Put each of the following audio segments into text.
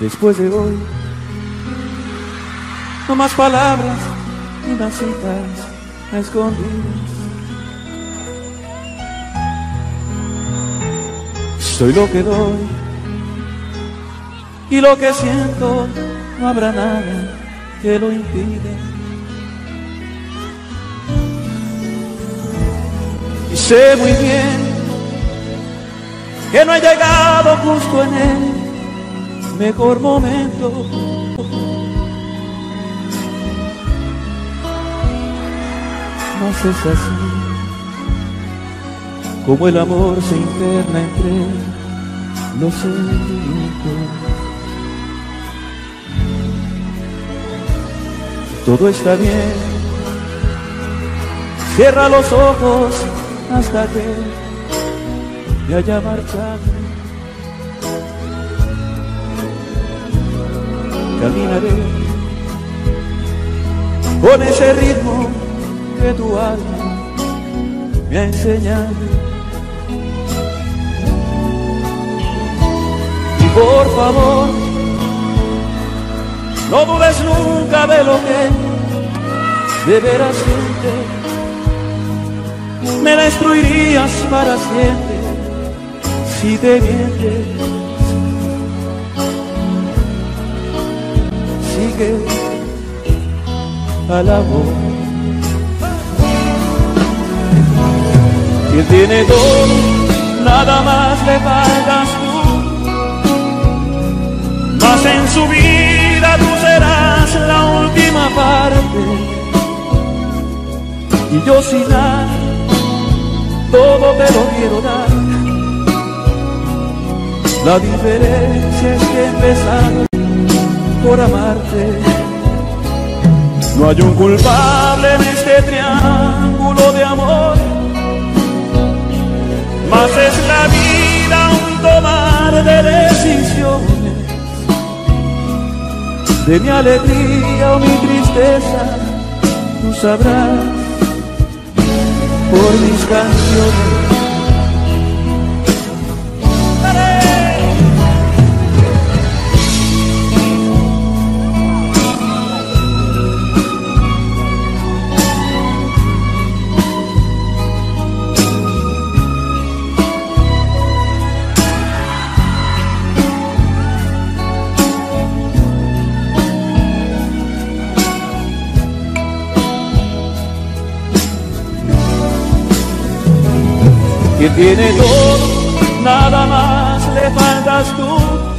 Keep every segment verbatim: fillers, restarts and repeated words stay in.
Después de hoy, no más palabras ni más citas a escondidas. Soy lo que doy y lo que siento, no habrá nada que lo impida. Y sé muy bien que no he llegado justo en el mejor momento. Mas es así como el amor se interna entre los sentimientos. Todo está bien, cierra los ojos hasta que me haya marchado. Caminaré con ese ritmo que tu alma me ha enseñado. Y por favor, no dudes nunca de lo que de veras sientes. Me destruirías para siempre si te mientes. Sigue al amor. Quien tiene todo, nada más le faltas tú. Mas en su vida tú serás la última parte. Y yo sin nada, todo te lo quiero dar. La diferencia es que he empezado por amarte. No hay un culpable en este triángulo de amor. Mas es la vida un tomar de decisiones. De mi alegría o mi tristeza, tú sabrás por mis canciones. Que tiene todo, nada más le faltas tú.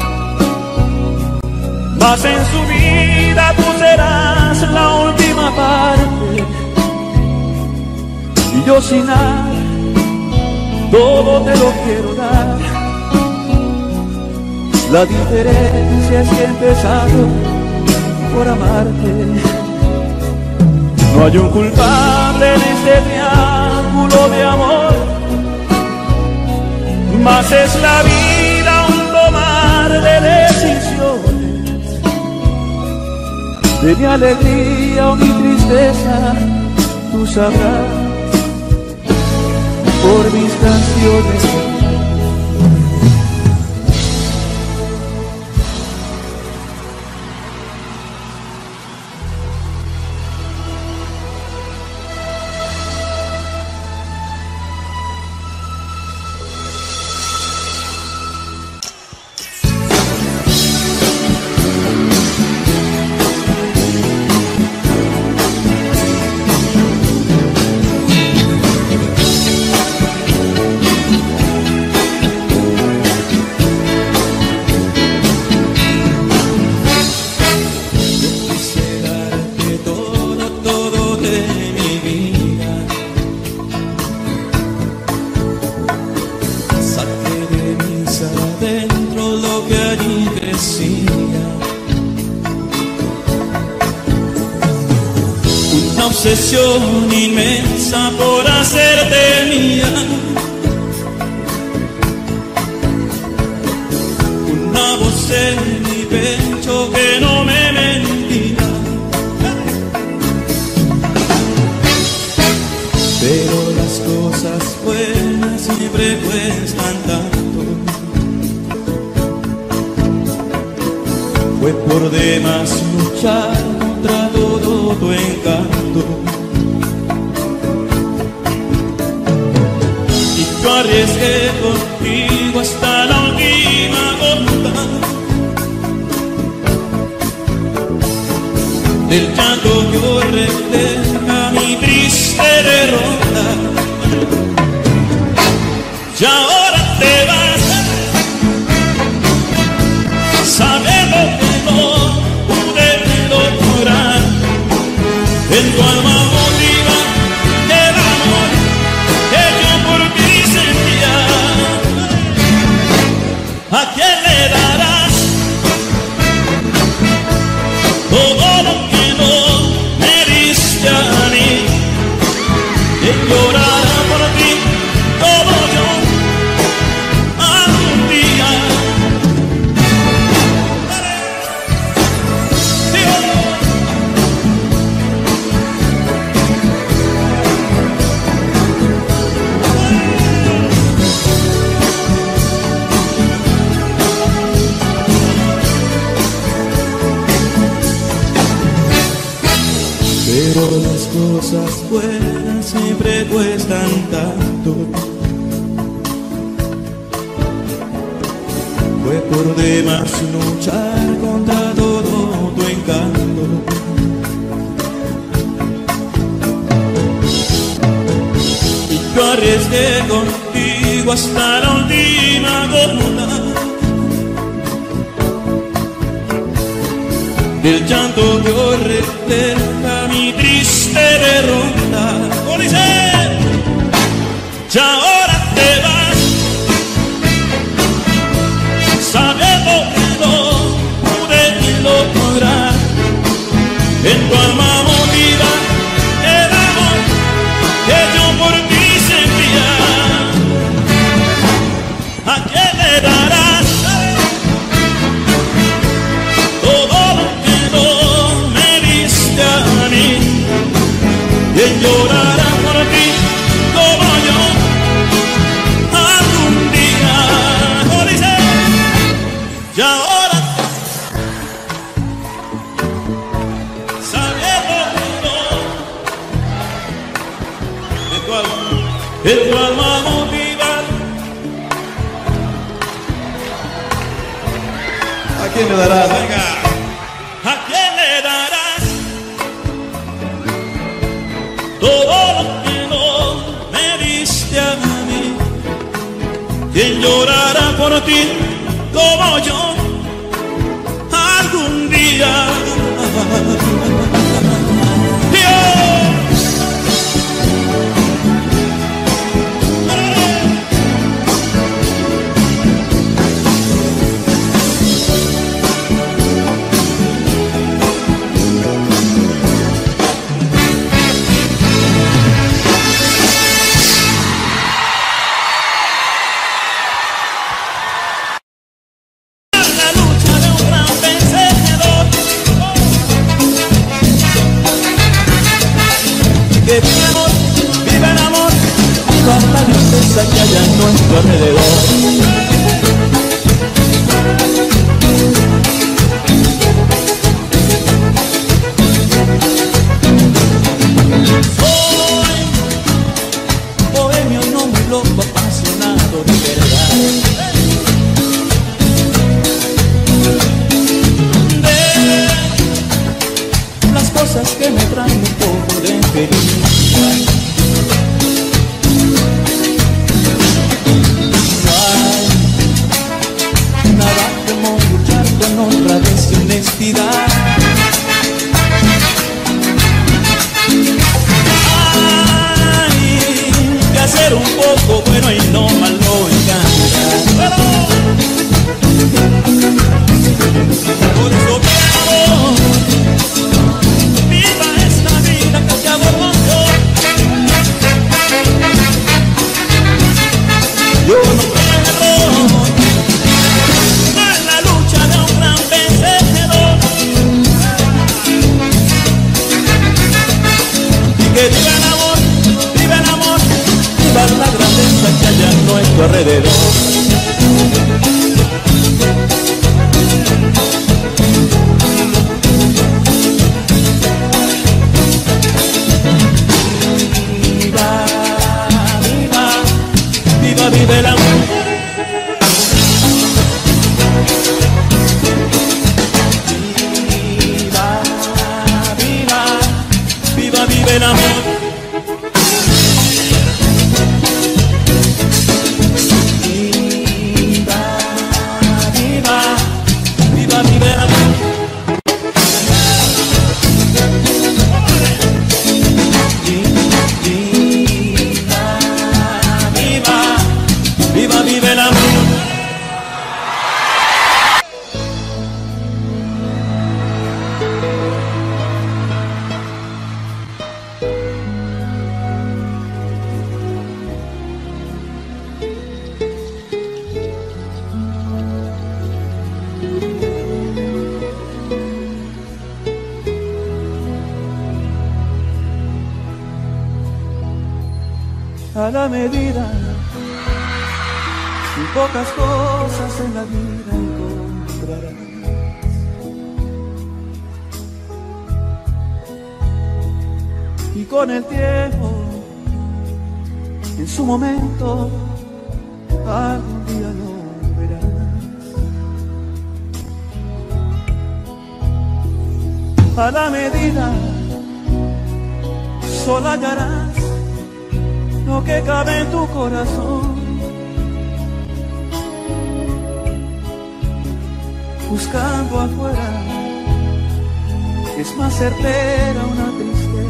Mas en su vida tú serás la última parte. Y yo sin nada, todo te lo quiero dar. La diferencia es que he empezado por amarte. No hay un culpable en este triángulo de amor. Mas es la vida un tomar de decisiones. De mi alegría o mi tristeza, tú sabrás por mis canciones. Obsesión inmensa por hacerte mía, una voz en mi pecho que no me mentía, pero las cosas buenas siempre cuestan tanto. demás luchar contra todo tu encanto. Y yo arriesgué contigo hasta la última gota del llanto que hoy refleja mi triste derrota. Y ahora te vas, sabiendo que no pude lograr en tu alma motiva el amor que yo por ti sentía. ¿A quién le darás todo lo que no me diste a mí? Y llorará por ti como yo algún día. Pero las cosas buenas siempre cuestan tanto. Fue por demás luchar contra todo tu encanto. Y yo arriesgué contigo hasta la última gota del llanto que hoy refleja mi triste derrota. ¡Oh, dice! Y ahora te vas, sabiendo que no pude lograr en tu alma motiva el amor que yo por ti sentía. ¿A quién le darás todo lo que no me diste a mí? Y él llorará por ti como yo algún día. Oh, dice, y ahora sabiendo que no de tu alma, de tu alma motiva. ¿A quién le darás? Venga. ¿A quién le darás todo lo que no me diste a mí? ¿Quién llorará por ti como yo algún día? Dios. Que vive el amor, vive el amor, viva la grandeza que haya en nuestro alrededor. Soy bohemio, no muy loco, apasionado de verdad. De las cosas que me traen un poco de felicidad. Nada como luchar con honra, deshonestidad. Hay que hacer un poco bueno y no malo en cantidad. Por eso quiero viva esta vida que te hago yo. Yo no quiero en la lucha de un gran vencedor. Y que viva el amor, viva el amor, viva la grandeza que haya en nuestro alrededor. el amor. Viva, viva, viva, viva el amor. Viva, viva el amor. A la medida y pocas cosas en la vida encontrarás. Y con el tiempo, en su momento, algún día lo verás. A la medida, solo hallarás lo que cabe en tu corazón. Buscando afuera es más certera una triste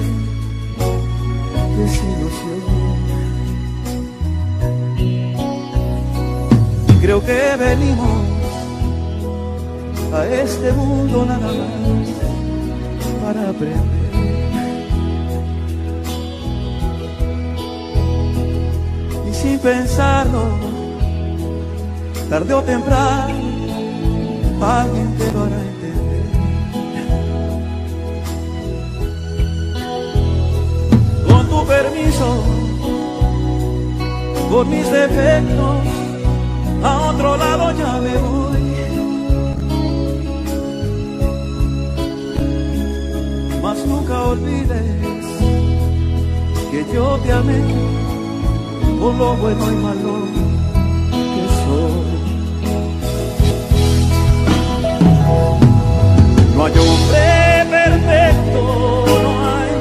desilusión. Creo que venimos a este mundo nada más para aprender. Sin pensarlo, tarde o temprano, alguien te lo hará entender. Con tu permiso, por mis defectos, a otro lado ya me voy. Mas nunca olvides que yo te amé por lo bueno y malo que soy. No hay hombre perfecto, no hay,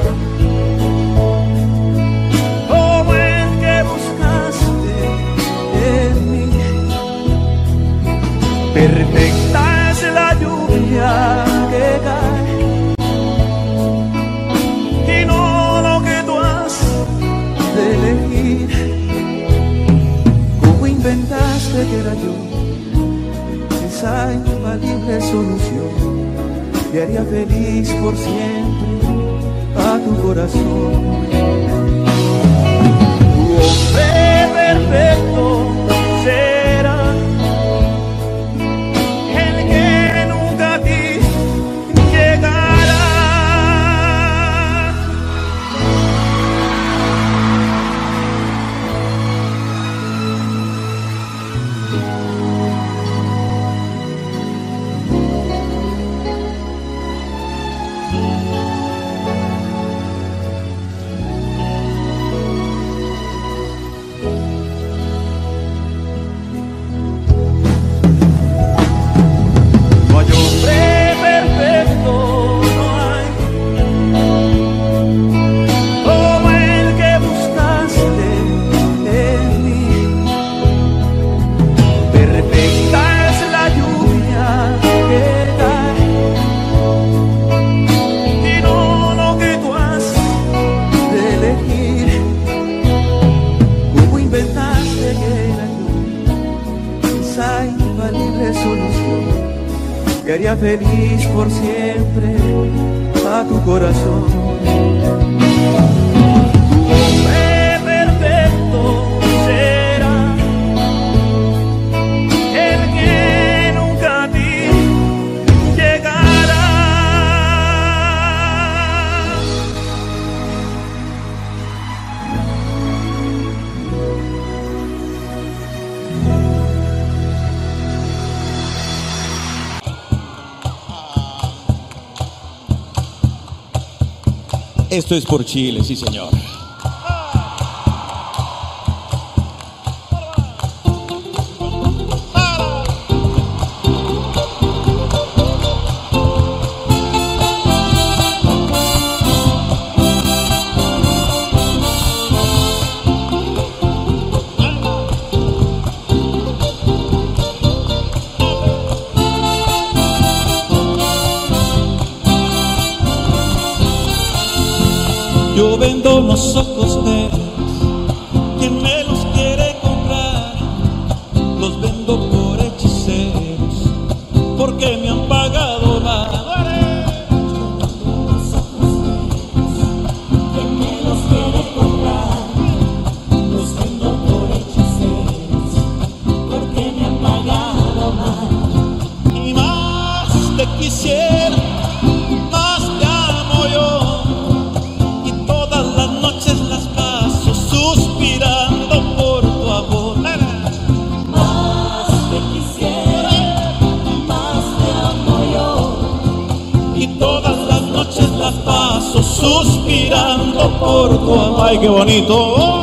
como el que buscaste en mí. Perfecta es la lluvia que cae y no lo que tú has de elegir. Inventaste que era yo esa infalible solución que haría feliz por siempre a tu corazón. Tu hombre perfecto será el que nunca a ti llegará. Que haría feliz por siempre a tu corazón. Tu hombre perfecto será el que nunca a ti llegará. Esto es por Chile, sí señor. Yo vendo unos ojos negros, quien me los quiere comprar, los vendo por hechiceros, porque me han pagado mal. Quien me los quiere comprar, los vendo por hechiceros, porque me han pagado mal. Y más te quisiera, más te amo yo, y todas las noches las paso suspirando por tu amor. Más te quisiera, más te amo yo, Y todas las noches las paso suspirando por tu amor. ¡Ay, qué bonito!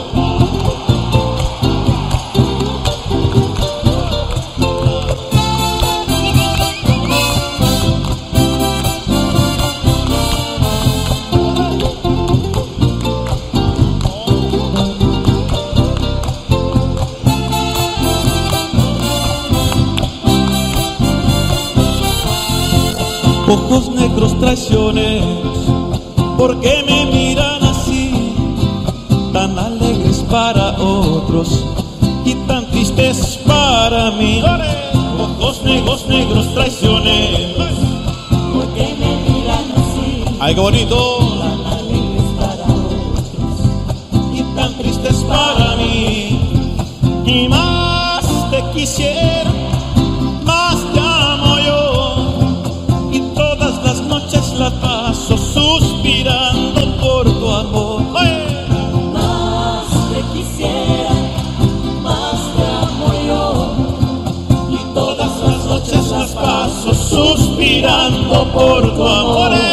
Ojos negros traicioneros, ¿por qué me miran así? Tan alegres para otros y tan tristes para mí. Ojos negros, negros traicioneros, ¿por qué me miran así? ¡ay, qué bonito! Tan alegres para otros Y tan tristes para mí. Y más te quisiera, más te amo yo, y todas las noches la paso suspirando por tu amor. ¡Ay! Más te quisiera, más te amo yo, Y todas las noches las paso suspirando por tu amor. ¡Eh!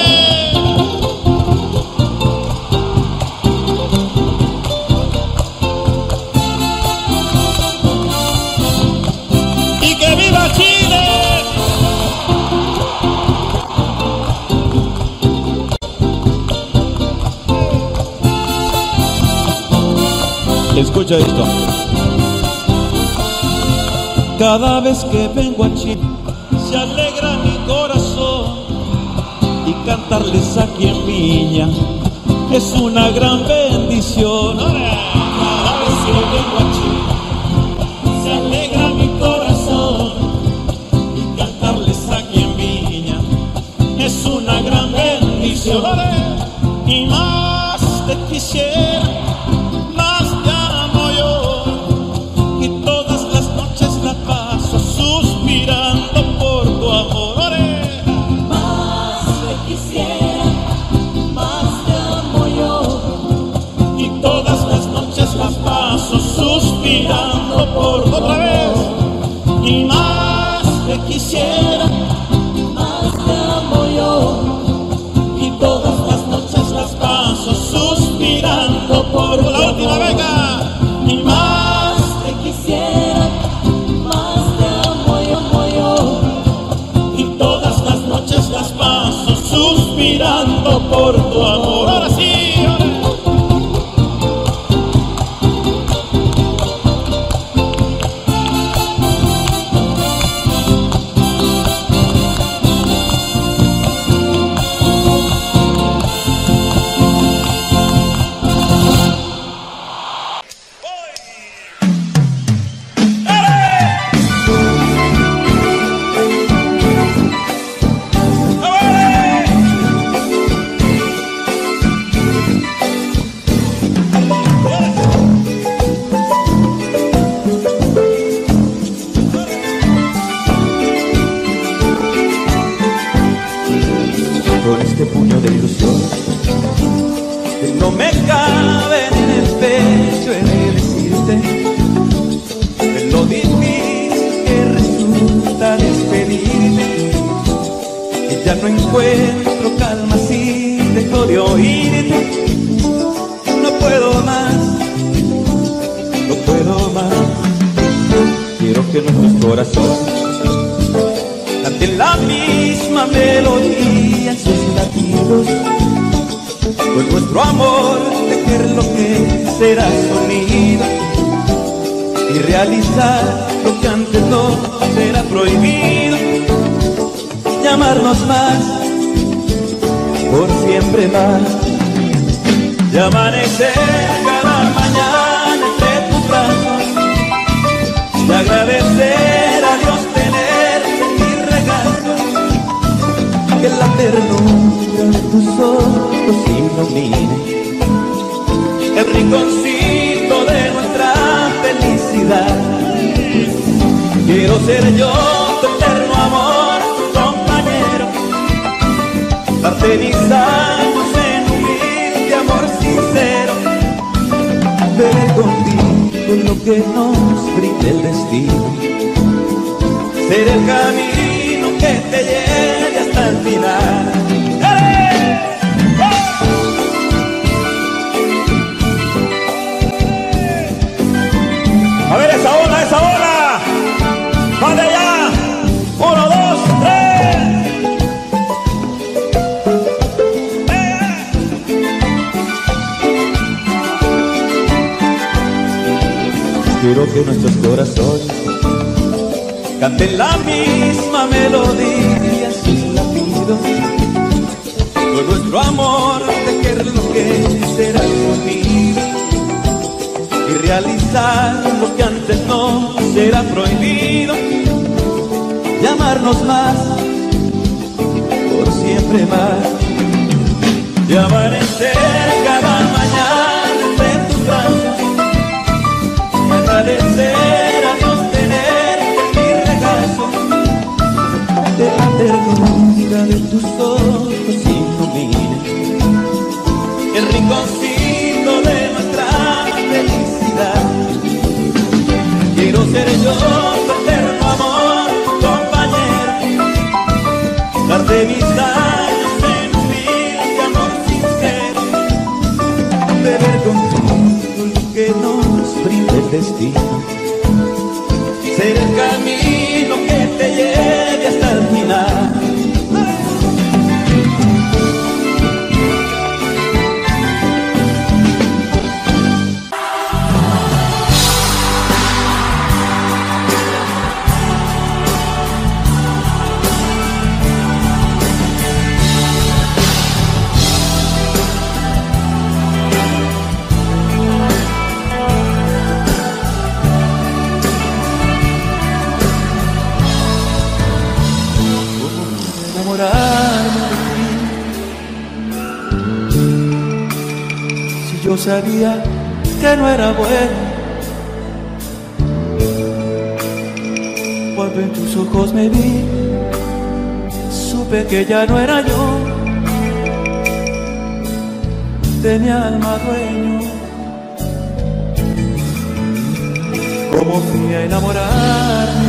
¡Y que viva Chile! Escucha esto. Cada vez que vengo a Chile se alegra mi corazón, y cantarles aquí en Viña es una gran bendición. Cada vez que vengo a Chile se alegra mi corazón, y cantarles aquí en Viña es una gran bendición. Y más te quisiera, más te amo yo, y todas las noches la paso suspirando por tu amor. más te quisiera, más te amo yo, Y todas las noches las paso suspirando por tu otra vez. Y más te quisiera, más te amo yo, y todas las noches las paso suspirando por la última beca. Y más te quisiera, más te amo yo, amo yo, y todas las noches las paso suspirando por tu amor. Ahora sí, ahora. Con este puño de ilusión que no me cabe en el pecho, he de decirte de lo difícil que resulta despedirte, que ya no encuentro calma si dejo de oírte. No puedo más, no puedo más. Quiero que nuestros corazones canten la misma melodía en sus latidos, pues nuestro amor tejer lo que será sonido y realizar lo que antes no será prohibido, y amarnos más, por siempre más. y amanecer cada mañana entre tus brazos, y agradecer a Dios tenerte en mi regazo, que la ternura de tus ojos ilumine el rinconcito de nuestra felicidad. Quiero ser yo tu eterno amor, tu compañero, darte mis años en humilde amor sincero, ver contigo lo que nos brinde el destino, ser el camino que te lleve hasta el final. A ver esa ola, esa ola. ¡Más de allá! ¡Uno, dos, tres! ¡Eh! Quiero que nuestros corazones canten la misma melodía, sus latidos, con nuestro amor de que enloquecerá conmigo y realizar lo que antes no será prohibido, llamarnos más, por siempre más, y amanecer cada mañana entre tus brazos, y agradecer a Dios tenerte en mi regazo, de la ternura de tus ojos ilumine el rinconcito de nuestra felicidad. Quiero ser yo tu eterno amor, compañero, darte mis años en humilde amor sincero, beber contigo lo que nos brinda el destino, ser el camino que te lleve hasta el final. Yo sabía que no era bueno, cuando en tus ojos me vi, supe que ya no era yo de mi alma dueño. Cómo fui a enamorarme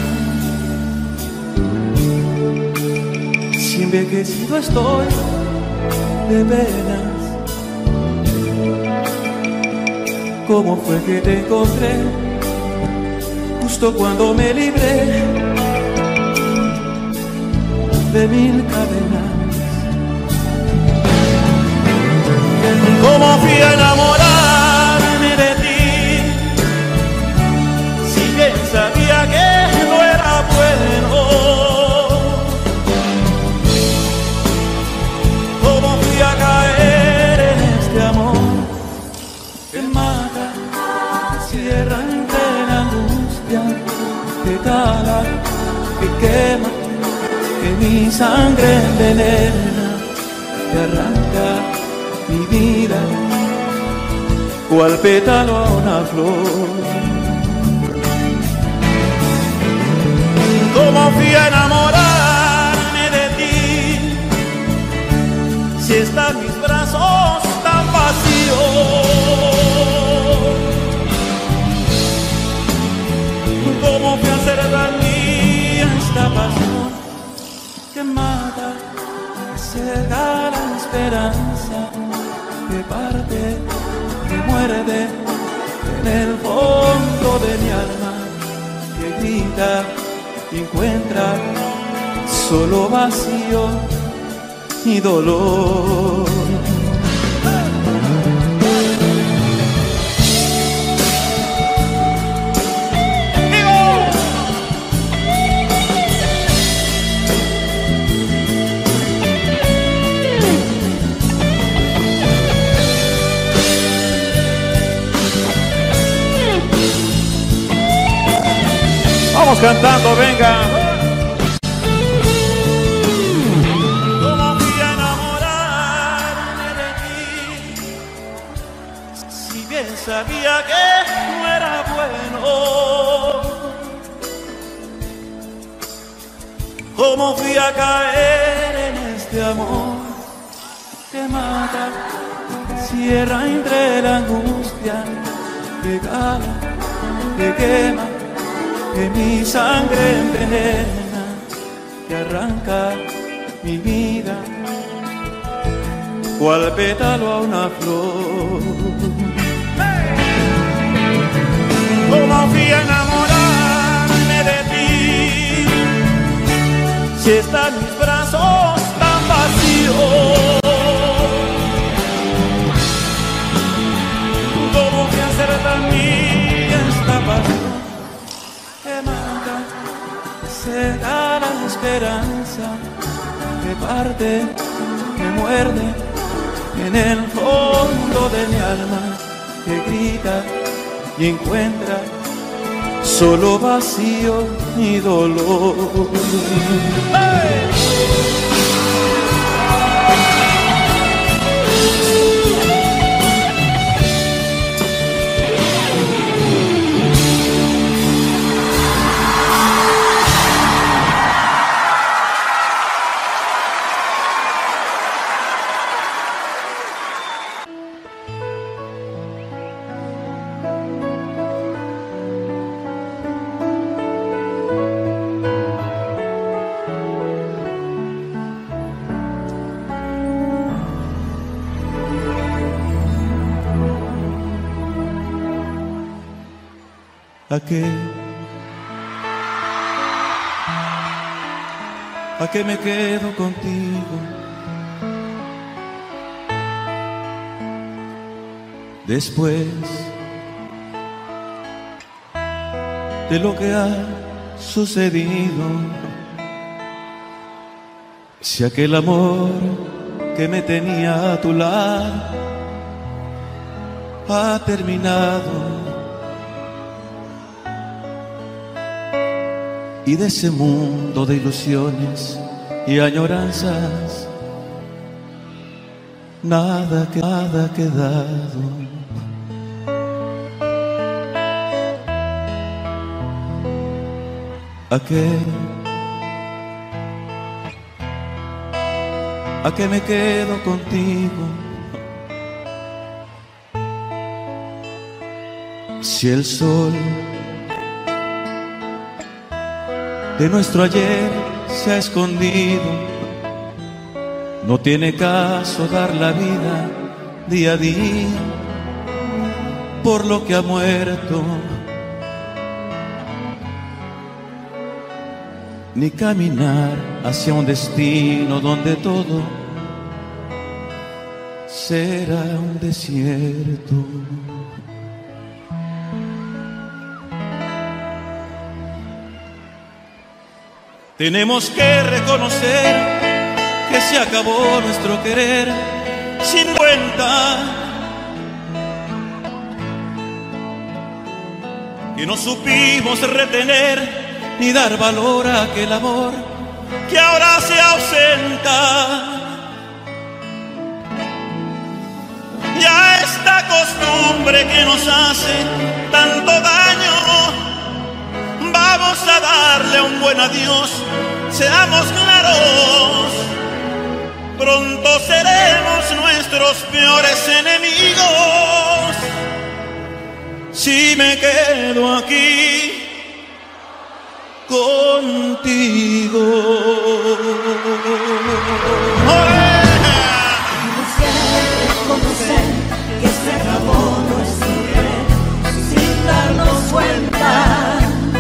de ti, si envejecido estoy de penas. ¿Cómo fue que te encontré justo cuando me libré de mil cadenas? ¿Cómo fui a enamorarme de ti si bien sabía que no era bueno? ¿Cómo fui a caer en este amor que mata, que cierra entre la angustia, que cala, que quema, que mi sangre envenena, que arranca mi vida, cual pétalo a una flor? ¿Cómo fui a enamorarme de ti si están mis brazos tan vacíos? ¿Cómo fui a hacer la mía esta pasión que mata, que ciega la esperanza, que parte, que muerde en el fondo de mi alma, que grita y encuentra solo vacío y dolor? Vamos cantando, venga. ¿Cómo fui a enamorarme de ti? Si bien sabía que no era bueno. ¿Cómo fui a caer en este amor que mata, cierra entre la angustia, que cala, que quema, que mi sangre envenena, que arranca mi vida, cual pétalo a una flor? ¿Cómo fui a enamorarme de ti? Si están mis brazos tan vacíos, ¿cómo fui a hacer tan mía esta pasión que mata, cega la esperanza, que parte, que muerde en el fondo de mi alma, que grita y encuentra solo vacío y dolor? ¡Hey! ¿A qué? ¿A qué me quedo contigo? Después de lo que ha sucedido, si aquel amor que me tenía a tu lado ha terminado, y de ese mundo de ilusiones y añoranzas nada que nada ha quedado. ¿A qué? ¿A qué me quedo contigo? Si el sol de nuestro ayer se ha escondido, no tiene caso dar la vida día a día por lo que ha muerto, ni caminar hacia un destino donde todo será un desierto. Tenemos que reconocer que se acabó nuestro querer sin cuenta, que no supimos retener ni dar valor a aquel amor que ahora se ausenta. Ya esta costumbre que nos hace tanto daño, vamos a darle un buen adiós, seamos claros, pronto seremos nuestros peores enemigos. Si me quedo aquí contigo. Reconocer que se acabó nuestro querer sin darnos cuenta,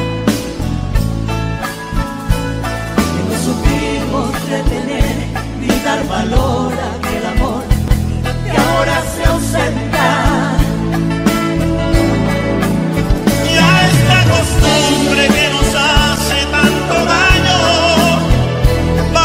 que no supimos retener ni dar valor a aquel amor que ahora se ausenta. Ya esta costumbre que nos hace tanto daño,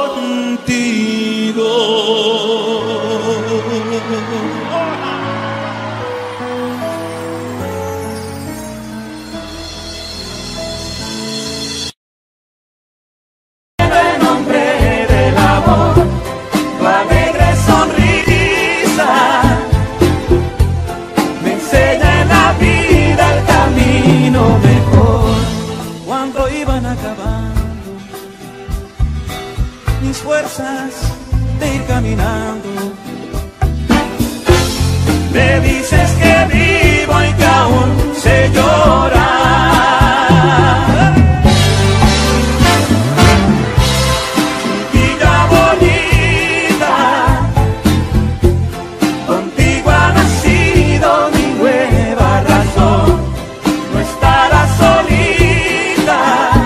contigo. En nombre del amor, tu alegre sonrisa me enseña en la vida el camino mejor. Cuando iban acabando mis fuerzas de ir caminando, me dices que vivo y que aún sé llorar. Chiquilla bonita, contigo ha nacido mi nueva razón. No estarás solita,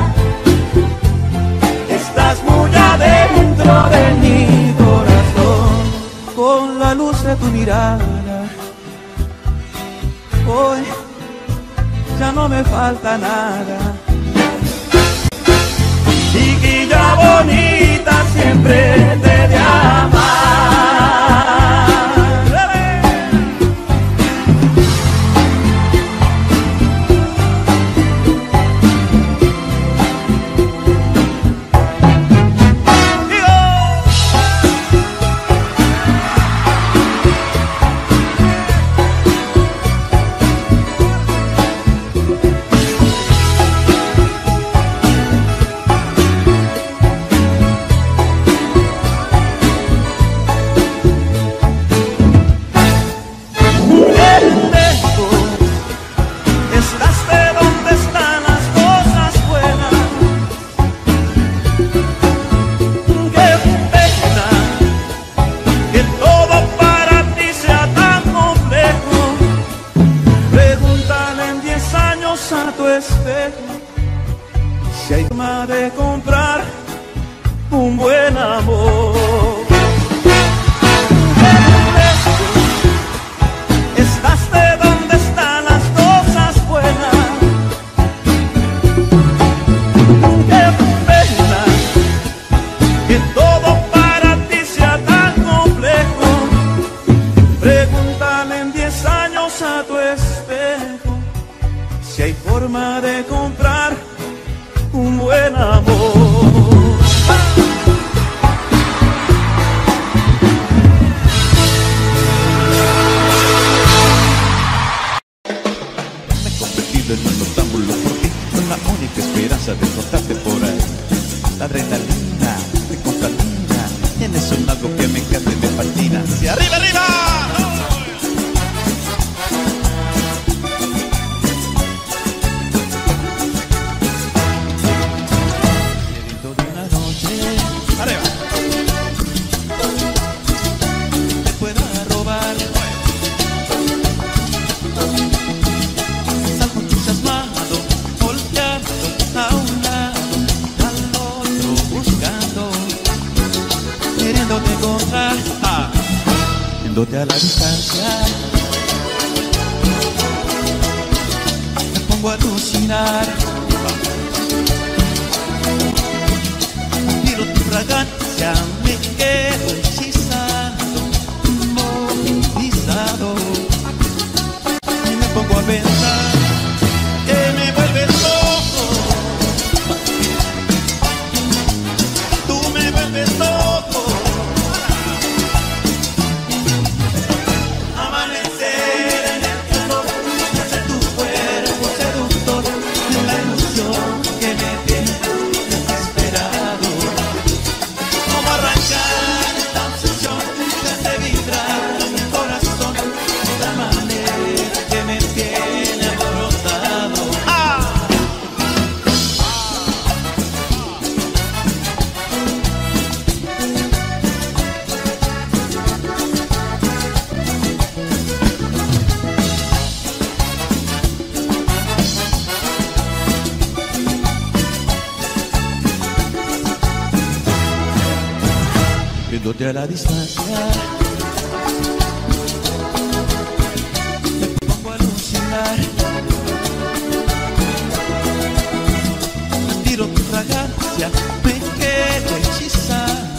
estás muy adentro de mi corazón. Con la luz de tu mirada, hoy ya no me falta nada. Chiquilla bonita, siempre te he de amar. A tu espejo si hay forma de comprar un buen amor. Estás de donde están las cosas buenas. Qué pena que todo para ti sea tan complejo. Pregúntale en diez años a tu espejo si hay forma de comprar un buen amor. Me he convertido en un noctámbulo por ti, con la única esperanza de encontrarte por ahí. La adrenalina, de contamina, tienes un algo que me encanta y me fascina. ¡Y arriba, arriba! A la distancia me pongo a alucinar, miro tu fragancia, me quedo hechizado, movilizado, y me pongo a pensar que me vuelves loco, tú me vuelves loco. Viéndote a la distancia, me pongo a alucinar, tiro tu fragancia, me quedo hechizado.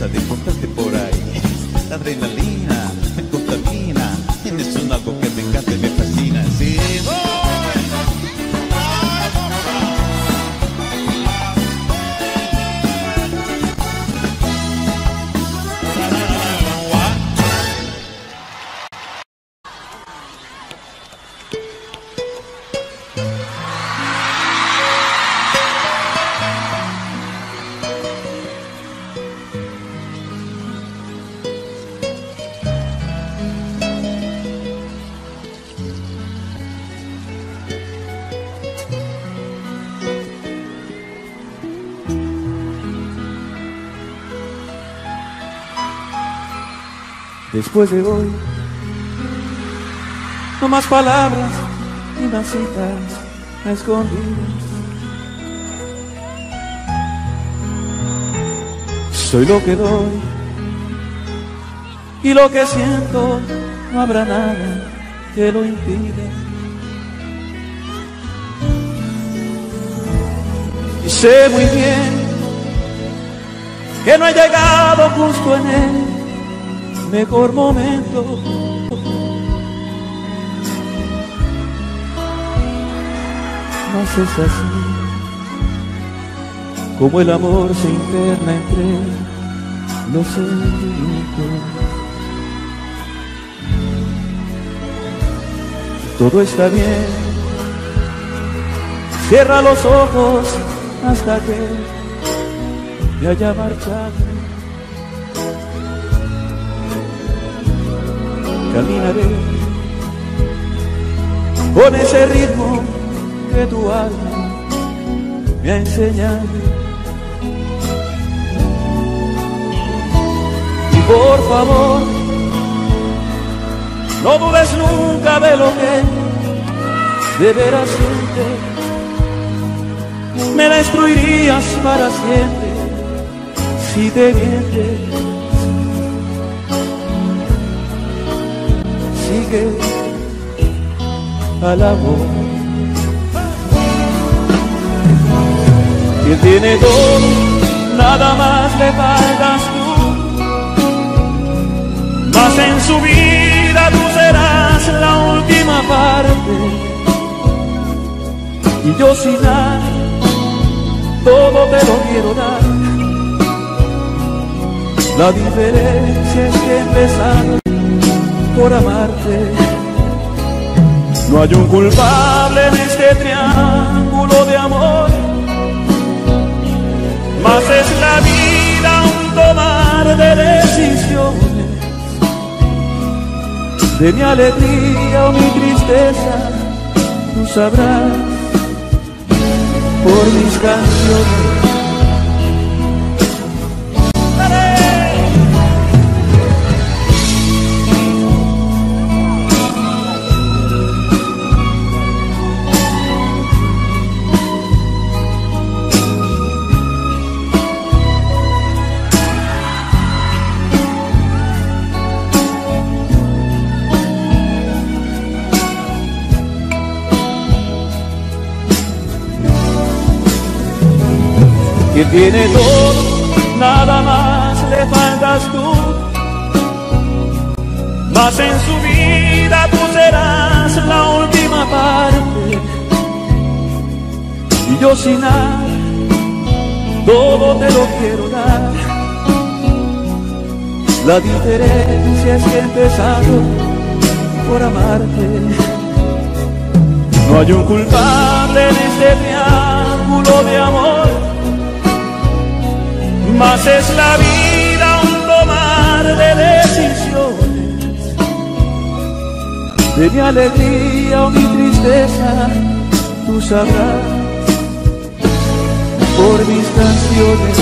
tristeza de encontrarte por ahí. La adrenalina me contamina, tienes un algo que me encanta y me fascina. Sí, después de hoy, no más palabras ni más citas a escondidas. Soy lo que doy y lo que siento, no habrá nada que lo impida. Y sé muy bien que no he llegado justo en él mejor momento. Mas es así como el amor se interna entre los sentimientos. Todo está bien, cierra los ojos hasta que me haya marchado. Caminaré con ese ritmo que tu alma me ha enseñado. Y por favor, no dudes nunca de lo que de veras sientes. Me destruirías para siempre si te mientes. Sigue al amor. Quien tiene todo, nada más le faltas tú. Mas en su vida tú serás la última parte. Y yo sin nada, todo te lo quiero dar. La diferencia es que empezaron por amarte. No hay un culpable en este triángulo de amor, mas es la vida un tomar de decisiones. De mi alegría o mi tristeza, tú sabrás por mis canciones. Quien tiene todo, nada más le faltas tú. Mas en su vida tú serás la última parte. Y yo sin nada, todo te lo quiero dar. La diferencia es que he empezado por amarte. No hay un culpable en este triángulo de amor, mas es la vida un tomar de decisiones. De mi alegría o mi tristeza, tú sabrás por mis canciones.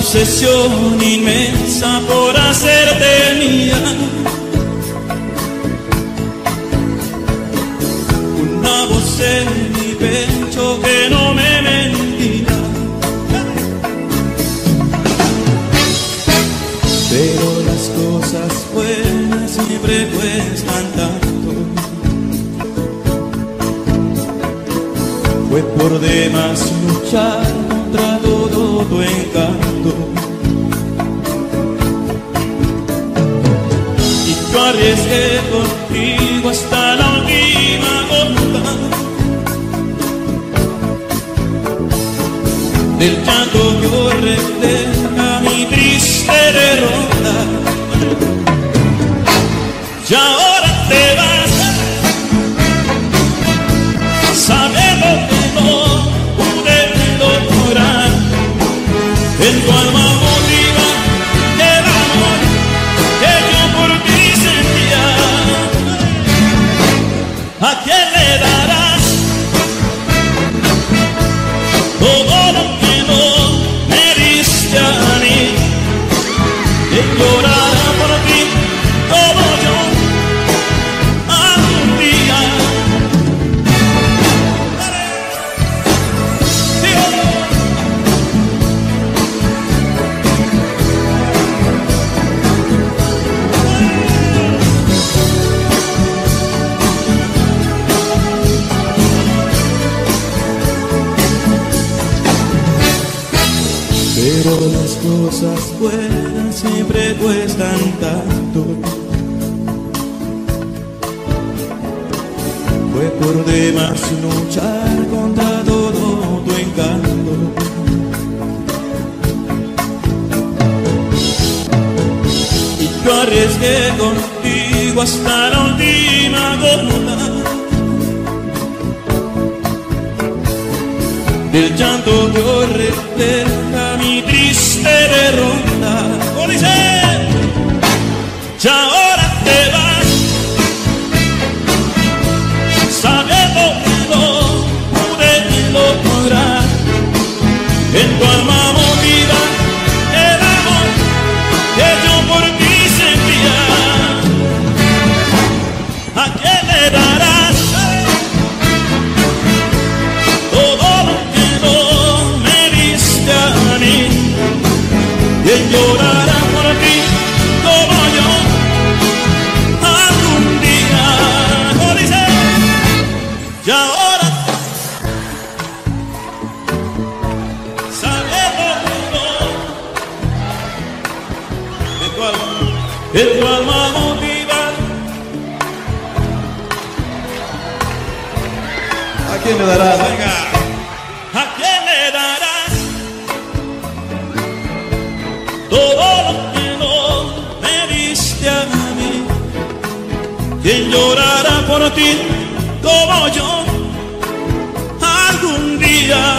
obsesión inmensa por hacerte mía, una voz en mi pecho que no me mentía. Pero las cosas buenas siempre cuestan tanto, fue por demás luchar contra todo tu encanto. Y yo arriesgué contigo hasta la última gota del llanto que hoy refleja mi triste derrota. Y ahora te vas sabiendo que no pude lograr en tu alma motiva el amor que yo por ti sentía. ¿A quién le darás todo lo que no me diste a mí? Que llorará por ti como yo algún día. Pero las cosas buenas siempre cuestan tanto, fue por demás luchar contra todo tu encanto. Y yo arriesgué contigo hasta la última gota del llanto que hoy refleja mi triste derrota. ¡Oh, dice! Y ahora te vas sabiendo que no pude lograr en tu alma movida el amor que yo por ti sentía. ¿A quién le darás todo lo que no me diste a mí? ¿Quién llorará por ti como yo algún día? Oh, dice, y ahora sabiendo que no de tu alma, de tu alma motiva. ¿A quién le darás? Venga. ¿A quién le darás todo lo que no me diste a mí? ¿Quién llorará por ti como yo algún día?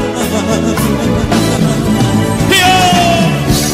Dios.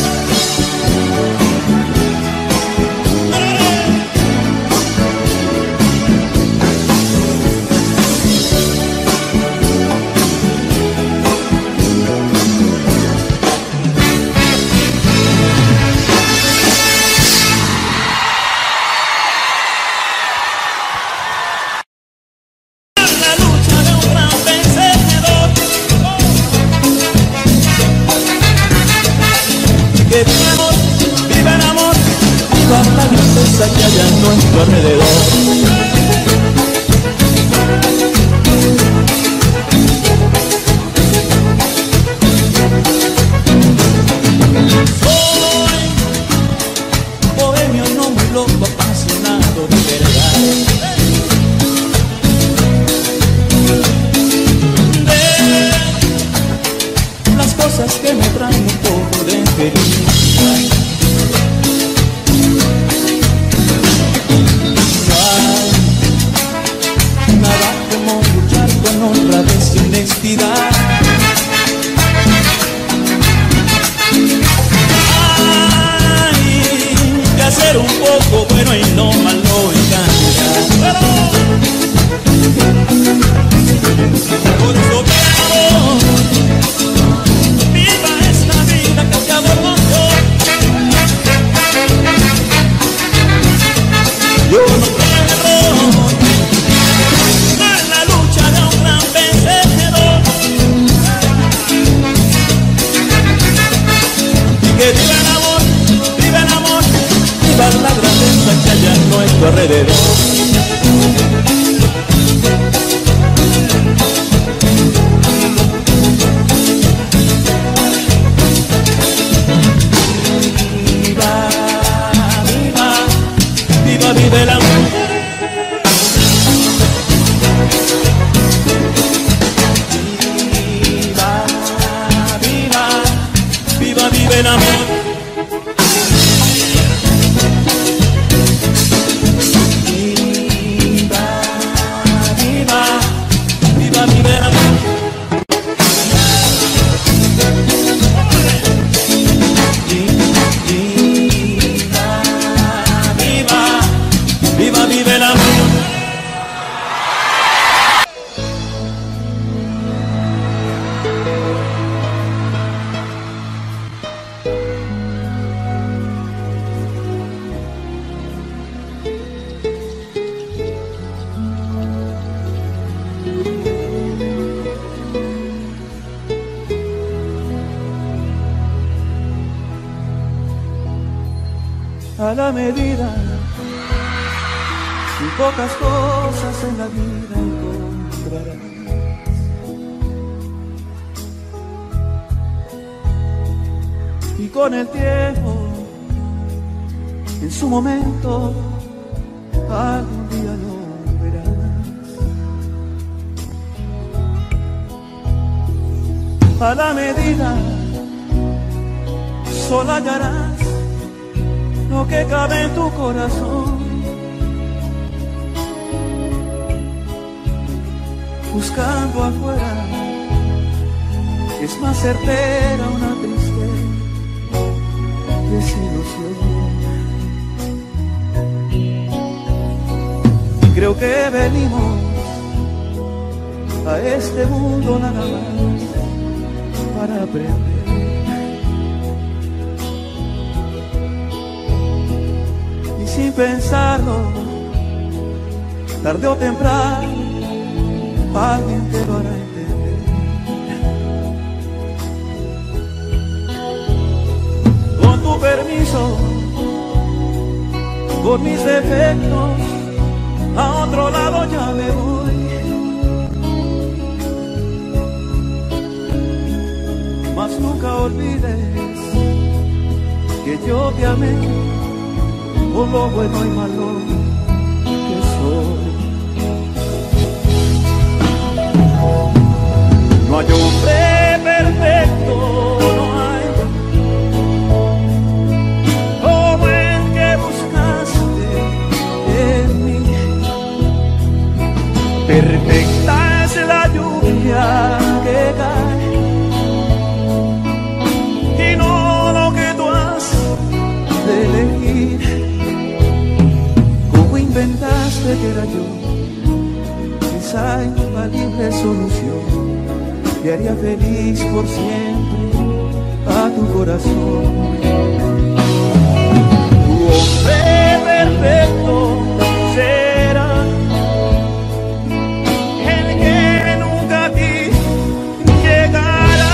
Que viva el amor, viva el amor, viva la tristeza que hay a nuestro alrededor. Soy bohemio, no muy loco, apasionado de verdad. De las cosas que me traen un poco de felicidad. No hay nada como luchar con honra, deshonestidad. Hay que hacer un poco bueno y no malo y calidad. Por eso quiero viva a la medida, y pocas cosas en la vida encontrarás. Y con el tiempo, en su momento, algún día lo verás. A la medida, solo hallarás lo que cabe en tu corazón. Buscando afuera, es más certera una triste desilusión. Creo que venimos a este mundo nada más para aprender. Y sin pensarlo, tarde o temprano, alguien te lo hará entender. Con tu permiso, con mis defectos, a otro lado ya me voy. Mas nunca olvides que yo te amé por lo bueno y malo que soy. No hay hombre perfecto, no hay, como el que buscaste en mí. Perfecta es la lluvia que cae, y no lo que tú has de elegir. ¿Cómo inventaste que era yo esa infalible solución que haría feliz por siempre a tu corazón? Tu hombre perfecto será el que nunca a ti llegará.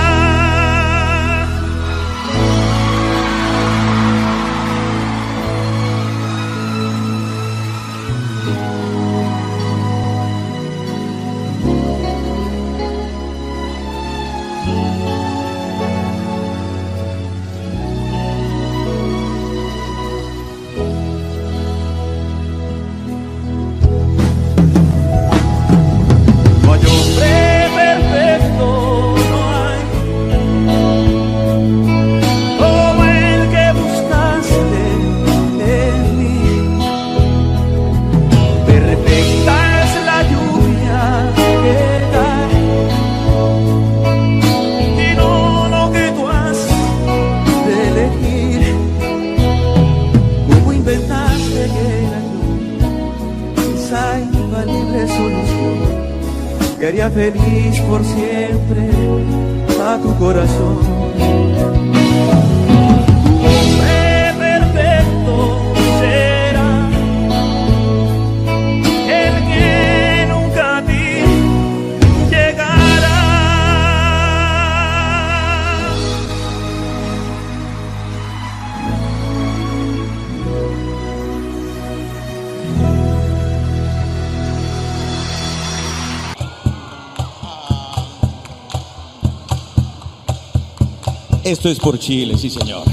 Que haría feliz por siempre a tu corazón. Tu hombre perfecto será el que nunca a ti llegará. Esto es por Chile, sí señor.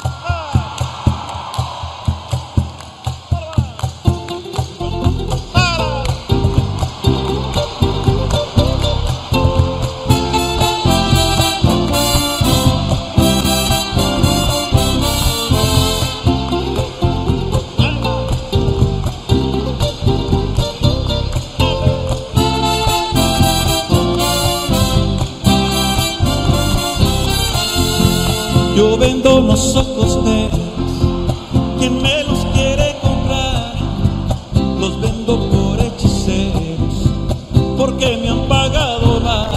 Yo vendo los ojos de quien me los quiere comprar, los vendo por hechiceros, porque me han pagado mal.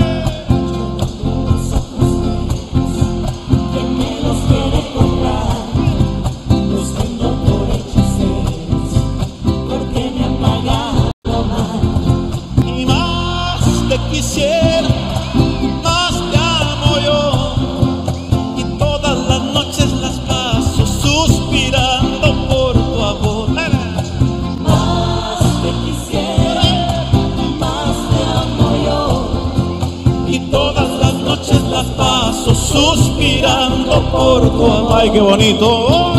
Quien me los quiere comprar, los vendo por hechiceros, porque me han pagado mal. Y más te quisiera, más te amo yo, y todas las noches las paso suspirando por tu amor. ¡Ay, qué bonito!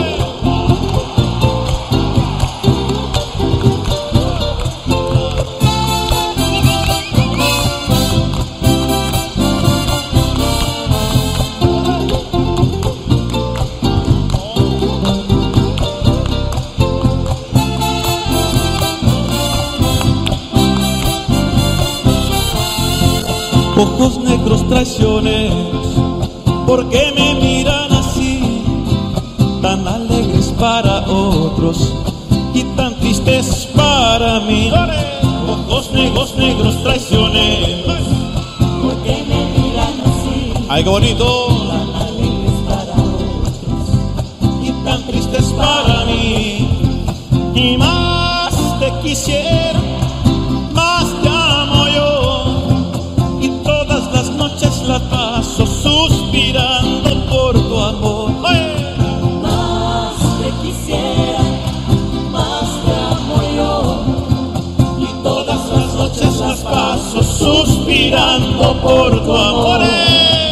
Ojos negros traiciones, ¿por qué me miran así? Tan alegres para otros y tan tristes para mí. Ojos negros, negros traiciones, ¿por qué me miran así? ¡ay, qué bonito! Tan alegres para otros Y tan tristes para mí. Y más te quisiera, más te amo yo. Y todas las noches la paso suspirando por tu amor. ¡Ay! Más te quisiera, más te amo yo. Y todas las noches las paso suspirando por tu amor. ¡Eh!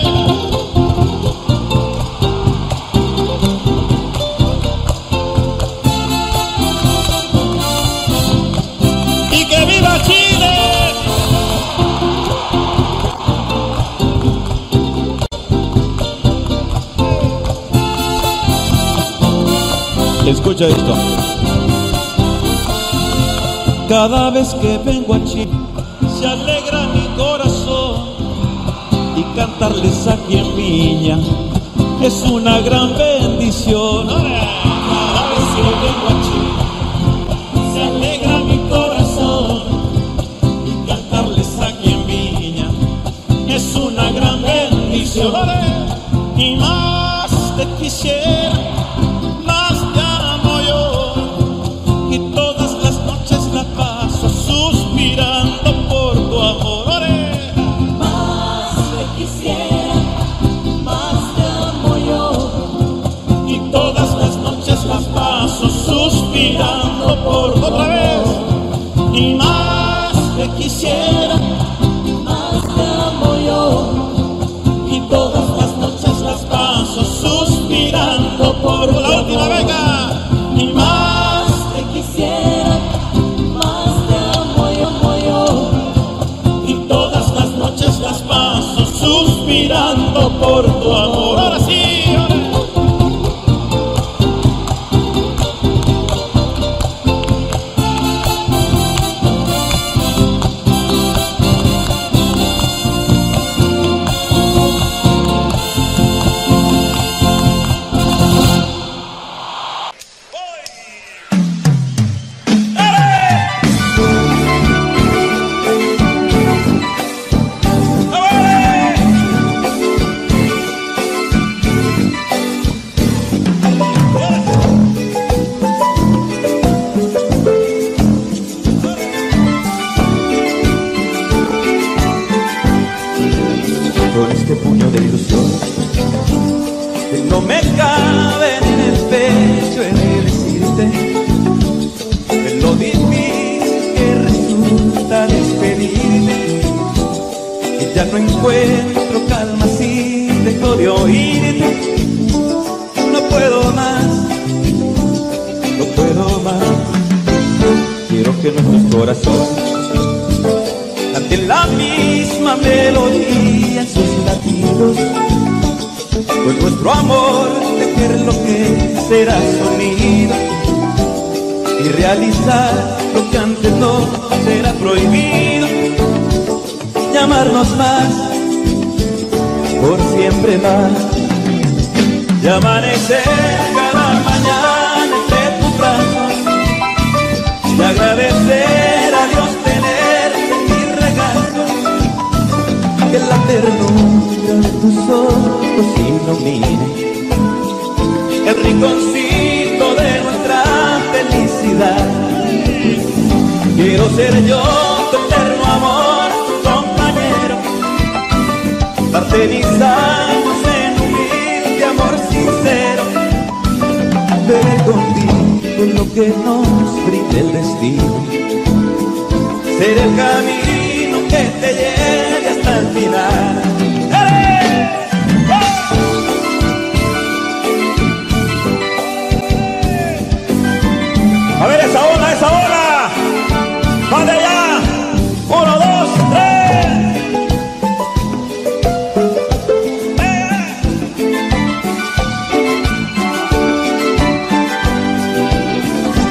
¡Y que viva Chile! Escucha esto. Cada vez que vengo a Chile se alegra mi corazón, y cantarles aquí en Viña es una gran bendición. Cada vez que vengo a Chile se alegra mi corazón, y cantarles aquí en Viña es una gran bendición. Y más te quisiera, más te amo yo. Y todas las noches la paso suspirando por tu amor. Más te quisiera, más te amo yo. Y todas las noches las paso suspirando por tu otra vez. Y más te quisiera, Más te amo yo. y todas las noches las paso suspirando por la última beca. Y más Te quisiera, más te amo yo, amo yo. y todas las noches las paso suspirando por tu amor. Ahora sí, ahora. Con este puño de ilusión que no me cabe en el pecho, he de decirte de lo difícil que resulta despedirte, que ya no encuentro calma si dejo de oírte. No puedo más, no puedo más. Quiero que nuestros corazones canten la misma melodía en sus latidos, pues nuestro amor tejer lo que será sonido y realizar lo que antes no será prohibido, llamarnos más, por siempre más, y amanecer cada mañana entre tus brazos y agradecer a Dios tenerte en mi regazo, que la ternura de tus ojos ilumine el rinconcito de nuestra felicidad. Quiero ser yo tu eterno amor, tu compañero, darte mis años en humilde amor sincero, ver contigo lo que nos brinde el destino, ser el camino que te lleve hasta el final. ¡Eh! ¡Oh!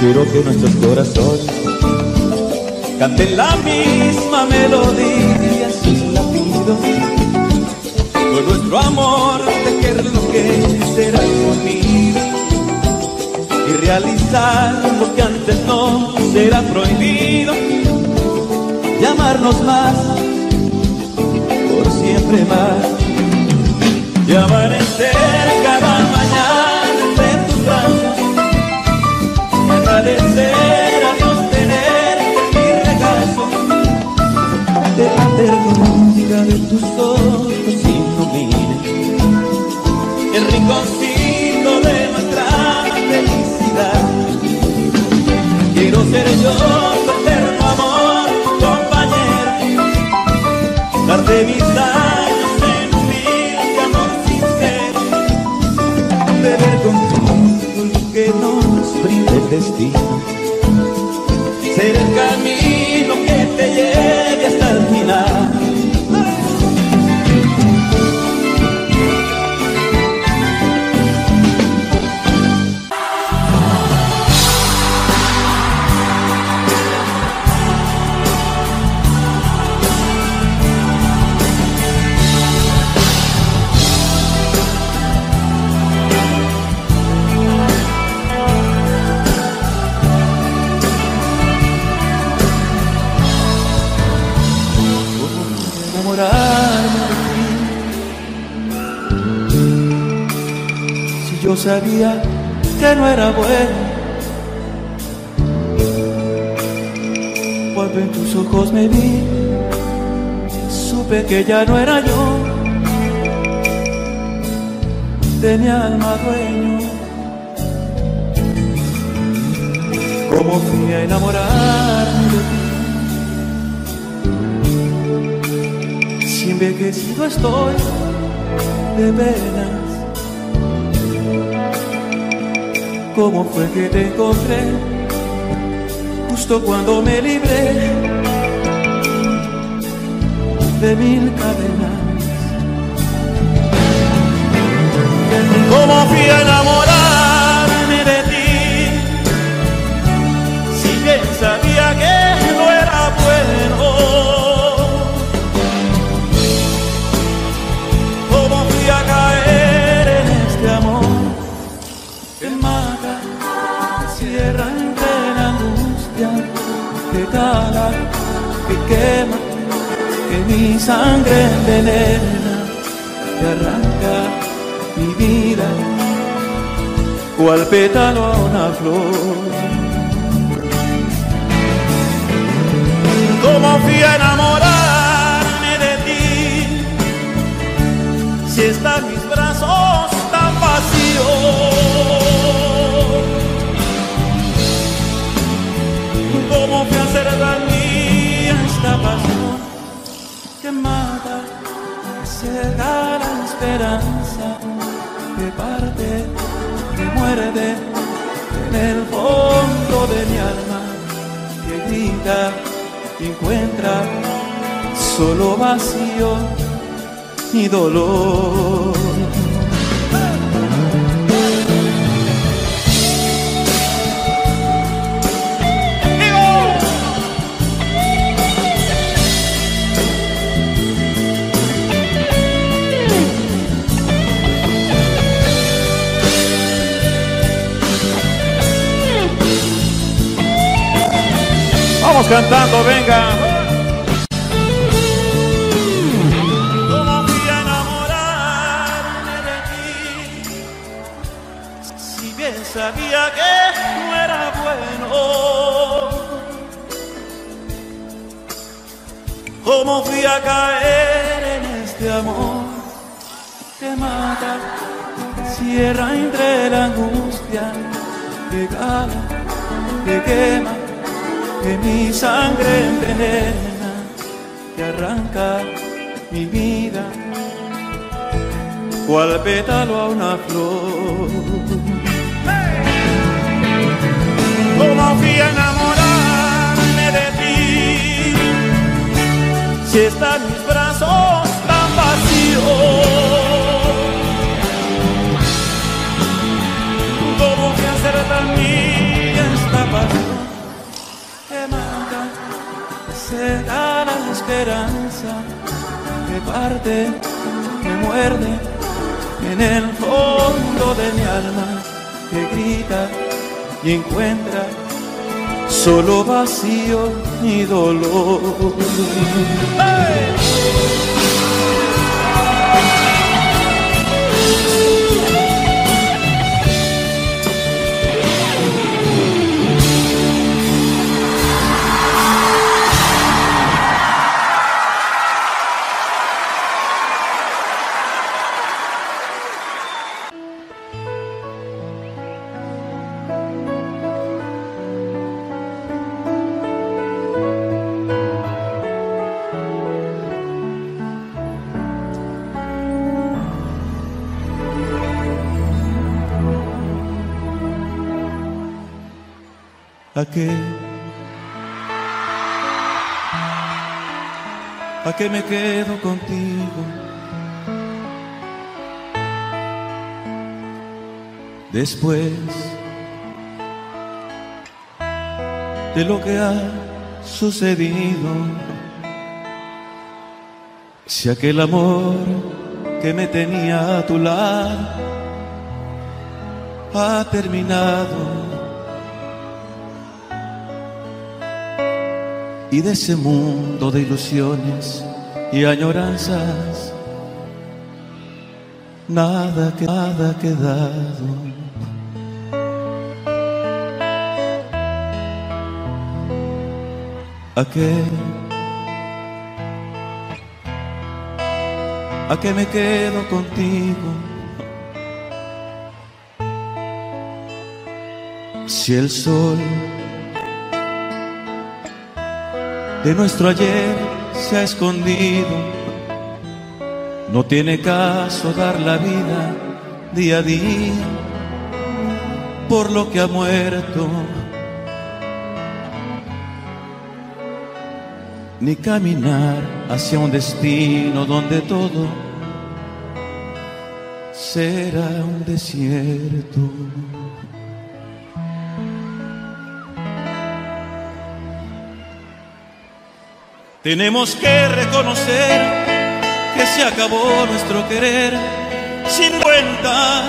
quiero que nuestros corazones canten la misma melodía en sus latidos. Con nuestro amor tejer lo que será conmigo y realizar lo que antes no será prohibido, y amarnos más, por siempre más, y amanecer cada mañana entre tus brazos, y agradecer a Dios tener mi regazo, de la ternura de tus ojos ilumine el rinconcito de nuestra felicidad. Quiero ser yo tu eterno amor, compañero, darte mis años en humilde amor sincero, beber contigo lo que nos brinde el destino, ser el camino que te lleve hasta el final. Yo sabía que no era bueno, cuando en tus ojos me vi, supe que ya no era yo de mi alma dueño. Cómo fui a enamorarme de ti, si envejecido estoy de penas. ¿Cómo fue que te encontré justo cuando me libré de mil cadenas? ¿Cómo fui a enamorarme de ti, si bien sabía que no era bueno? ¿Cómo fui a caer en este amor que mata, cierra entre la angustia, que cala, que quema, que mi sangre envenena, que arranca mi vida, cual pétalo a una flor? ¿Cómo fui a enamorarme de ti, si están mis brazos tan vacíos? ¿Cómo fui a hacer la mía esta pasión que mata, que cega la esperanza, que parte, que muerde en el fondo de mi alma, que grita y encuentra solo vacío y dolor? Vamos cantando, venga. ¿Cómo fui a enamorarme de ti, si bien sabía que no era bueno? ¿Cómo fui a caer en este amor que mata, cierra entre la angustia, que cala, que quema, que mi sangre envenena, que arranca mi vida, cual pétalo a una flor? ¿Cómo fui a enamorarme de ti, si están mis brazos tan vacíos? ¿Cómo fui a hacer tan mía esta pasión que manda, será la esperanza que parte, que muerde en el fondo de mi alma, que grita y encuentra solo vacío y dolor. ¡Hey! ¿A qué? ¿A qué me quedo contigo? Después de lo que ha sucedido, si aquel amor que me tenía a tu lado ha terminado, y de ese mundo de ilusiones y añoranzas nada que nada ha quedado. ¿A qué? ¿A qué me quedo contigo? Si el sol de nuestro ayer se ha escondido, no tiene caso dar la vida día a día por lo que ha muerto, ni caminar hacia un destino donde todo será un desierto. Tenemos que reconocer que se acabó nuestro querer sin cuenta,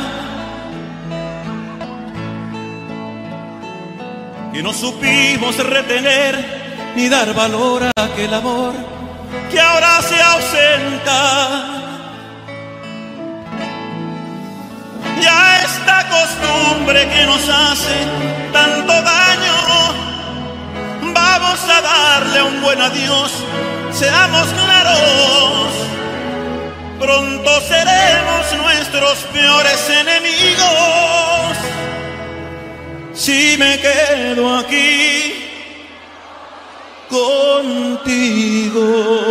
que no supimos retener ni dar valor a aquel amor que ahora se ausenta. Ya esta costumbre que nos hace tanto daño, vamos a darle un buen adiós, seamos claros, pronto seremos nuestros peores enemigos. Si me quedo aquí contigo.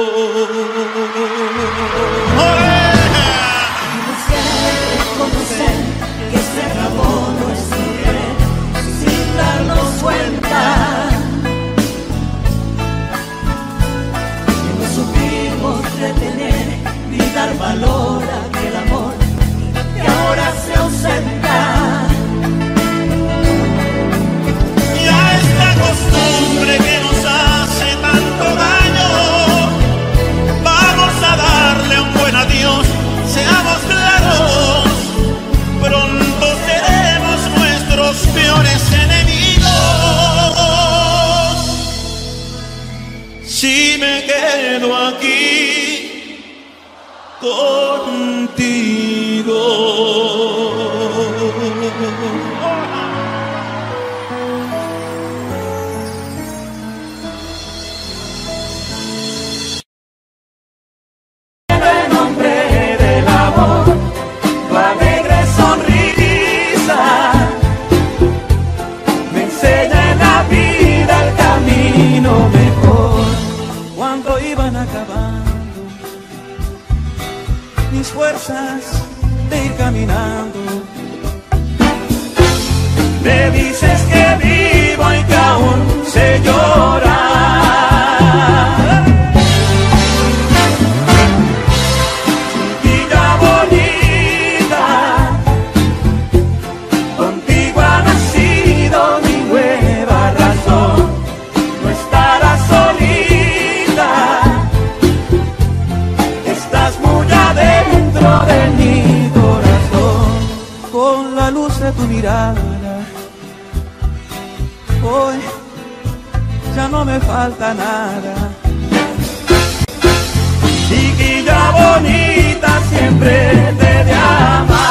Tienes que reconocer que se acabó nuestro querer sin darnos cuenta. Retener ni dar valor a aquel amor que ahora se ausenta. Ya esta costumbre que nos hace tanto daño, vamos a darle un buen adiós, seamos claros, pronto seremos nuestros peores enemigos. Si me quedo aquí contigo. En el nombre del amor, tu alegre sonrisa me enseña en la vida el camino mejor. Cuando iban acabando mis fuerzas de ir caminando, Me dices que vivo y que aún sé llorar. Chiquilla bonita, contigo ha nacido mi nueva raza. me falta nada. Chiquilla bonita, siempre te de amar.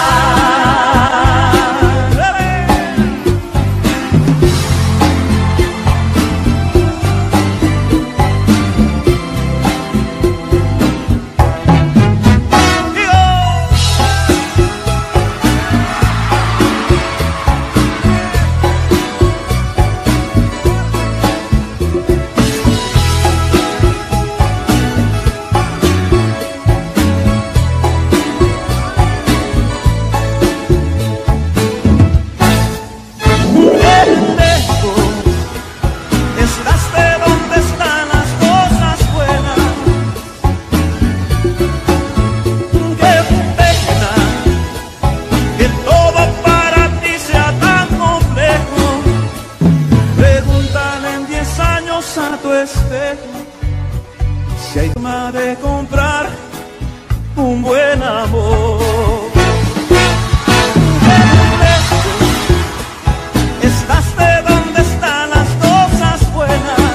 Si hay forma de comprar un buen amor. Estás de donde están las cosas buenas.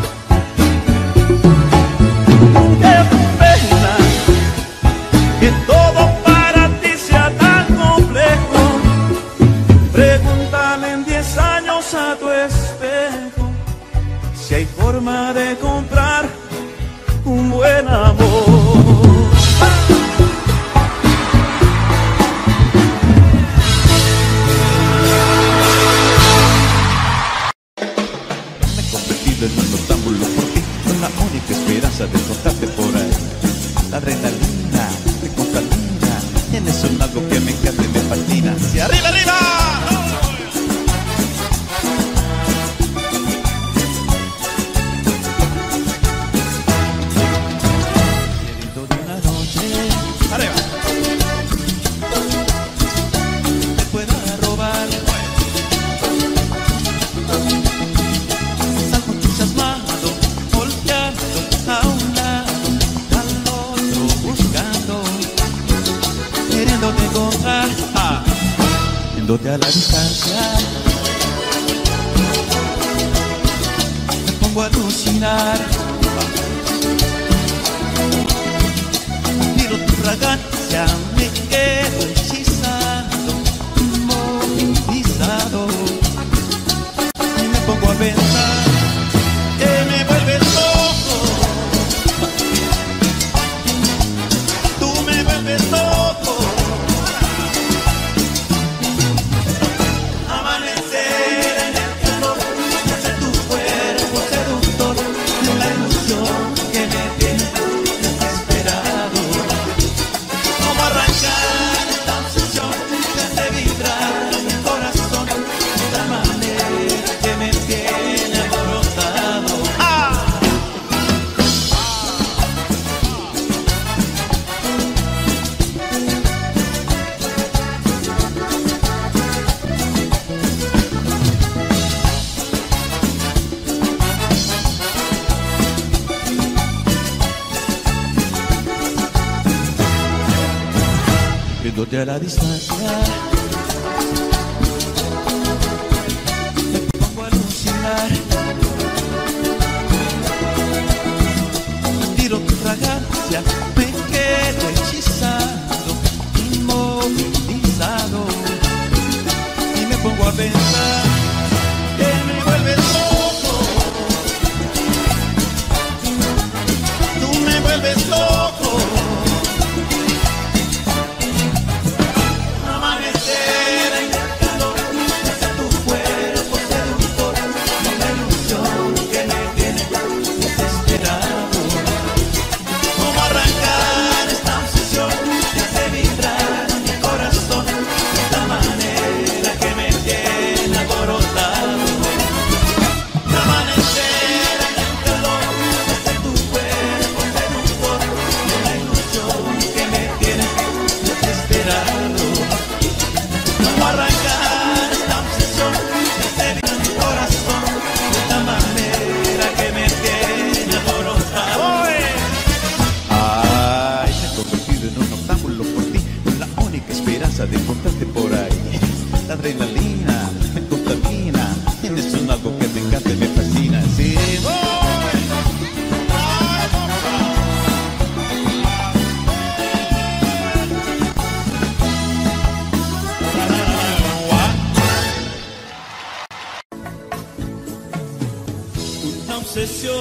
Qué pena que todo para ti sea tan complejo. Pregúntale en diez años a tu espejo si hay forma de comprar un buen amor. Me he convertido en un noctámbulo por ti, con la única esperanza de encontrarte por ahí. La adrenalina, te contamina, tienes un algo que me encanta y me fascina. ¡Hacia arriba, arriba! Viéndote a la distancia, me pongo a alucinar. Miro tu fragancia, me quedo hechizado, inmovilizado. Y me pongo a pensar que me vuelves loco. Tú me vuelves loco. Viéndote a la distancia, me pongo a alucinar. Tiro tu fragancia, me quedo hechizado, inmovilizado. Y me pongo a pensar que me vuelves loco. Tú me vuelves loco. Amanecer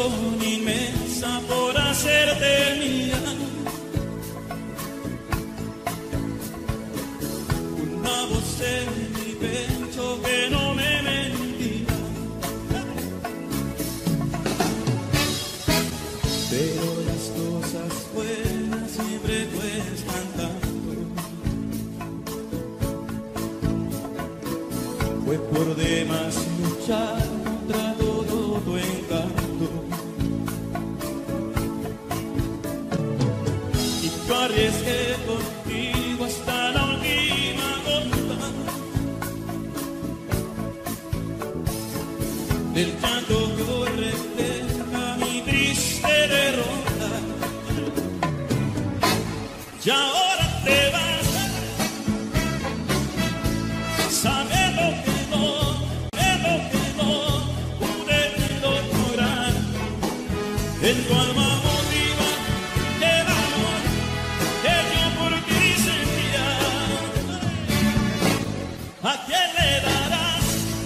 ilusión inmensa por hacerte mía. Una voz en mi pecho que no me mentía. Pero las cosas buenas siempre cuestan tanto. Fue por demás luchar contra todo tu encanto. Y yo arriesgué contigo hasta la última gota del llanto que hoy refleja mi triste derrota. Y ahora te vas sabiendo que no, sabiendo que no pude lograr en tu alma motiva el amor que yo por ti sentía. ¿A quién le darás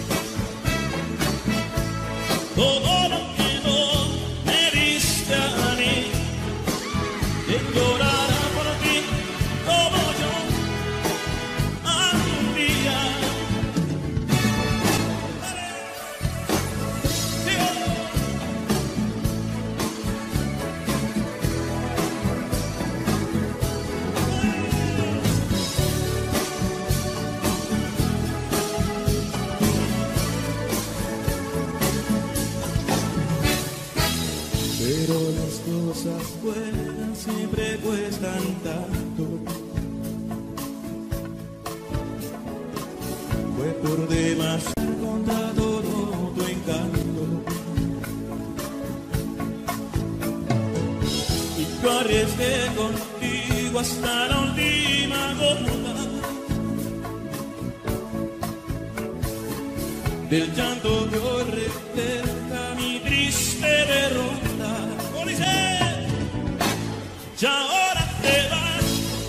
todo lo que no me diste a mí? ¿Quién llorará por ti como yo algún día? Pero las cosas buenas siempre cuestan tanto. Fue por demás contra todo tu encanto. Y yo arriesgué contigo hasta la última gota del llanto que hoy refleja mi triste derrota. Y ahora te vas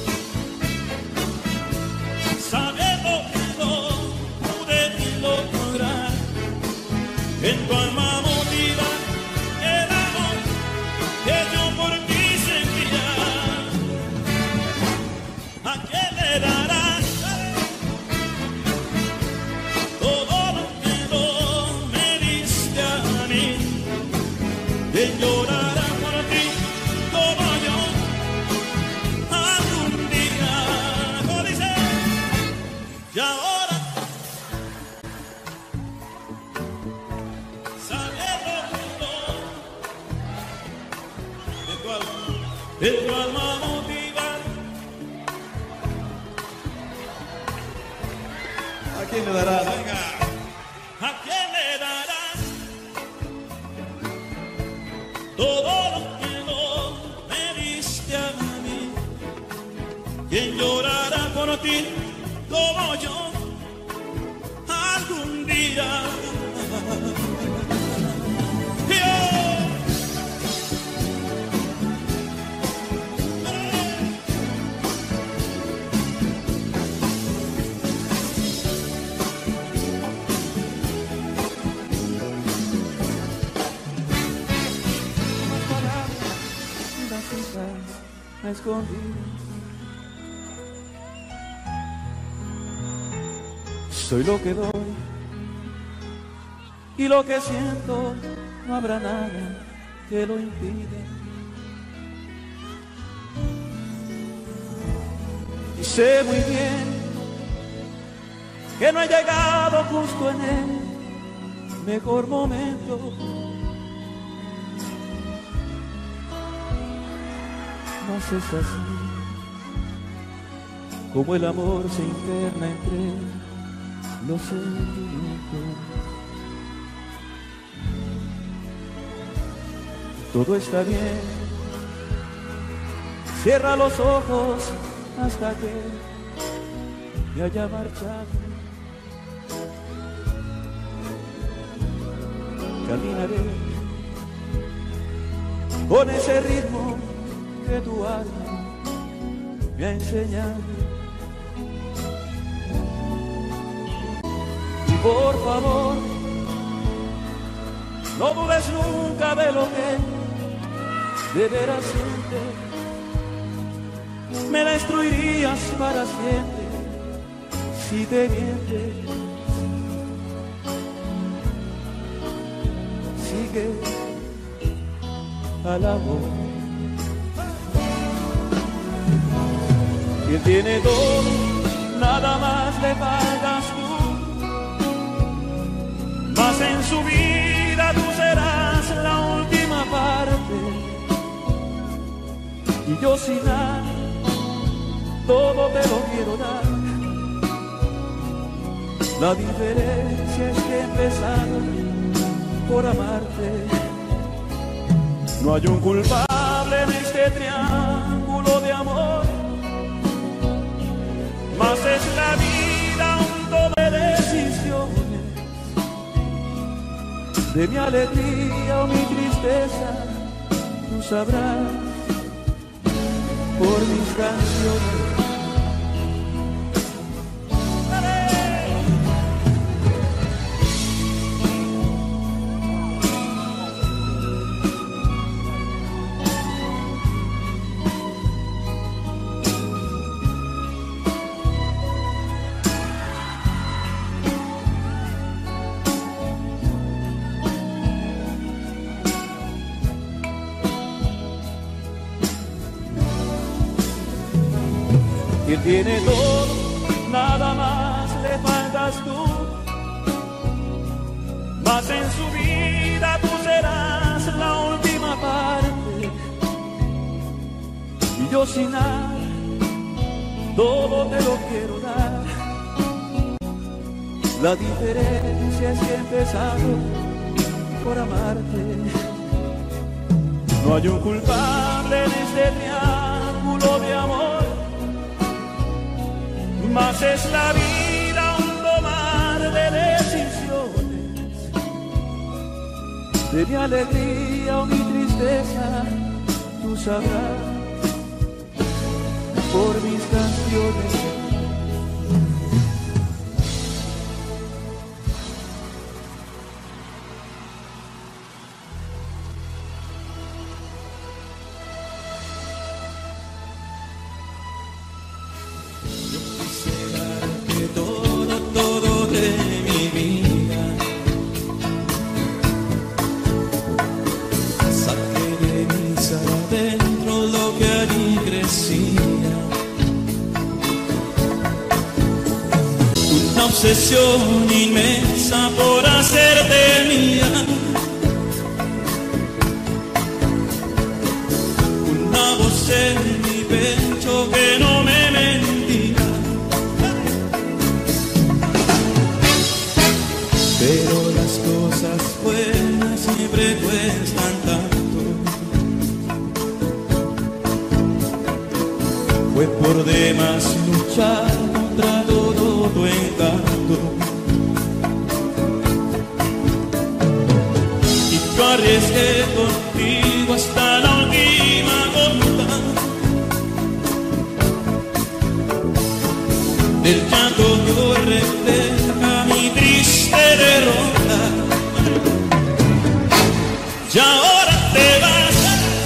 sabiendo que no pude lograr en tu alma motiva el amor que yo por ti sentía. ¿A quién le darás todo lo que no me diste a mí? ¿Quién llorará por ti como yo algún día? ¿Cómo dice? Y ahora sabiendo que no de tu alma, de tu alma motiva. ¿A quién le darás? Venga. ¿A quién le darás todo lo que no me diste a mí? ¿Quién llorará por ti como yo algún día? A escondidas soy lo que doy y lo que siento, no habrá nada que lo impida. Y sé muy bien que no he llegado justo en el mejor momento. Mas es así como el amor se interna entre los sentimientos. Todo está bien, cierra los ojos hasta que me haya marchado. Caminaré con ese ritmo que tu alma me ha enseñado. Y por favor, No dudes nunca de lo que de veras sientes. Me destruirías para siempre si te mientes. Sigue al amor. Quien tiene todo, nada más le faltas tú. Mas en su vida tú serás la última parte. Y yo sin nada, todo te lo quiero dar. La diferencia es que he empezado por amarte. No hay un culpable en este triángulo de amor. Mas es la vida un toma de decisiones. De mi alegría o mi tristeza, tú sabrás por mis canciones. Quien tiene todo, nada más le faltas tú. Mas en su vida tú serás la última parte. Y yo sin nada, todo te lo quiero dar. La diferencia es que he empezado por amarte. No hay un culpable en este triángulo de amor. Mas es la vida un tomar de decisiones. De mi alegría o mi tristeza, tú sabrás por mis canciones. Obsesión inmensa por hacerte mía, una voz en mi pecho que no me mentira, pero las cosas buenas siempre cuestan tanto. Fue por demás luchar contra todo tu encanto, y yo arriesgué contigo hasta la última gota. Del llanto yo refleja mi triste derrota. Y ahora te vas,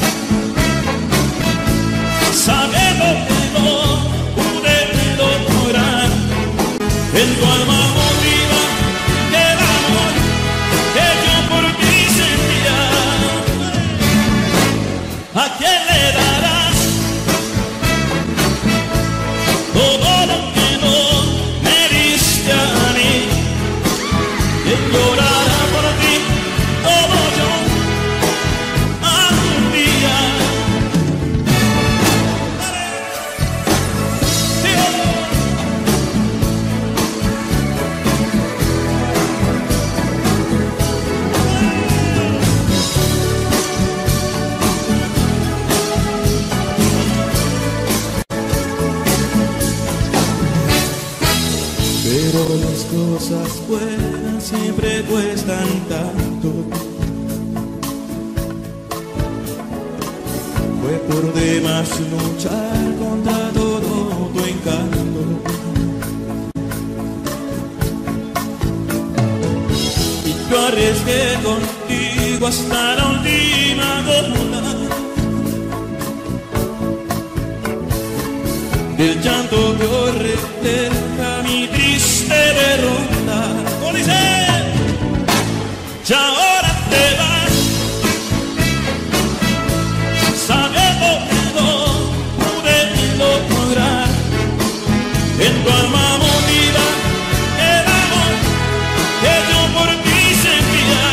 sabiendo que no pude lograr en tu alma motiva el amor que yo por ti sentía. ¿A quién le darás todo lo que no me diste a mí? ¿Quién llorará por ti como yo algún día? Pero las cosas buenas siempre cuestan tanto. Fue por demás luchar contra todo tu encanto. Y yo arriesgué contigo hasta la última gota. El llanto corre cerca mi triste derrota. ¿Cómo dice? Ya ahora te vas, sabiendo que no pude lograr en tu alma motiva el amor que yo por ti sentía.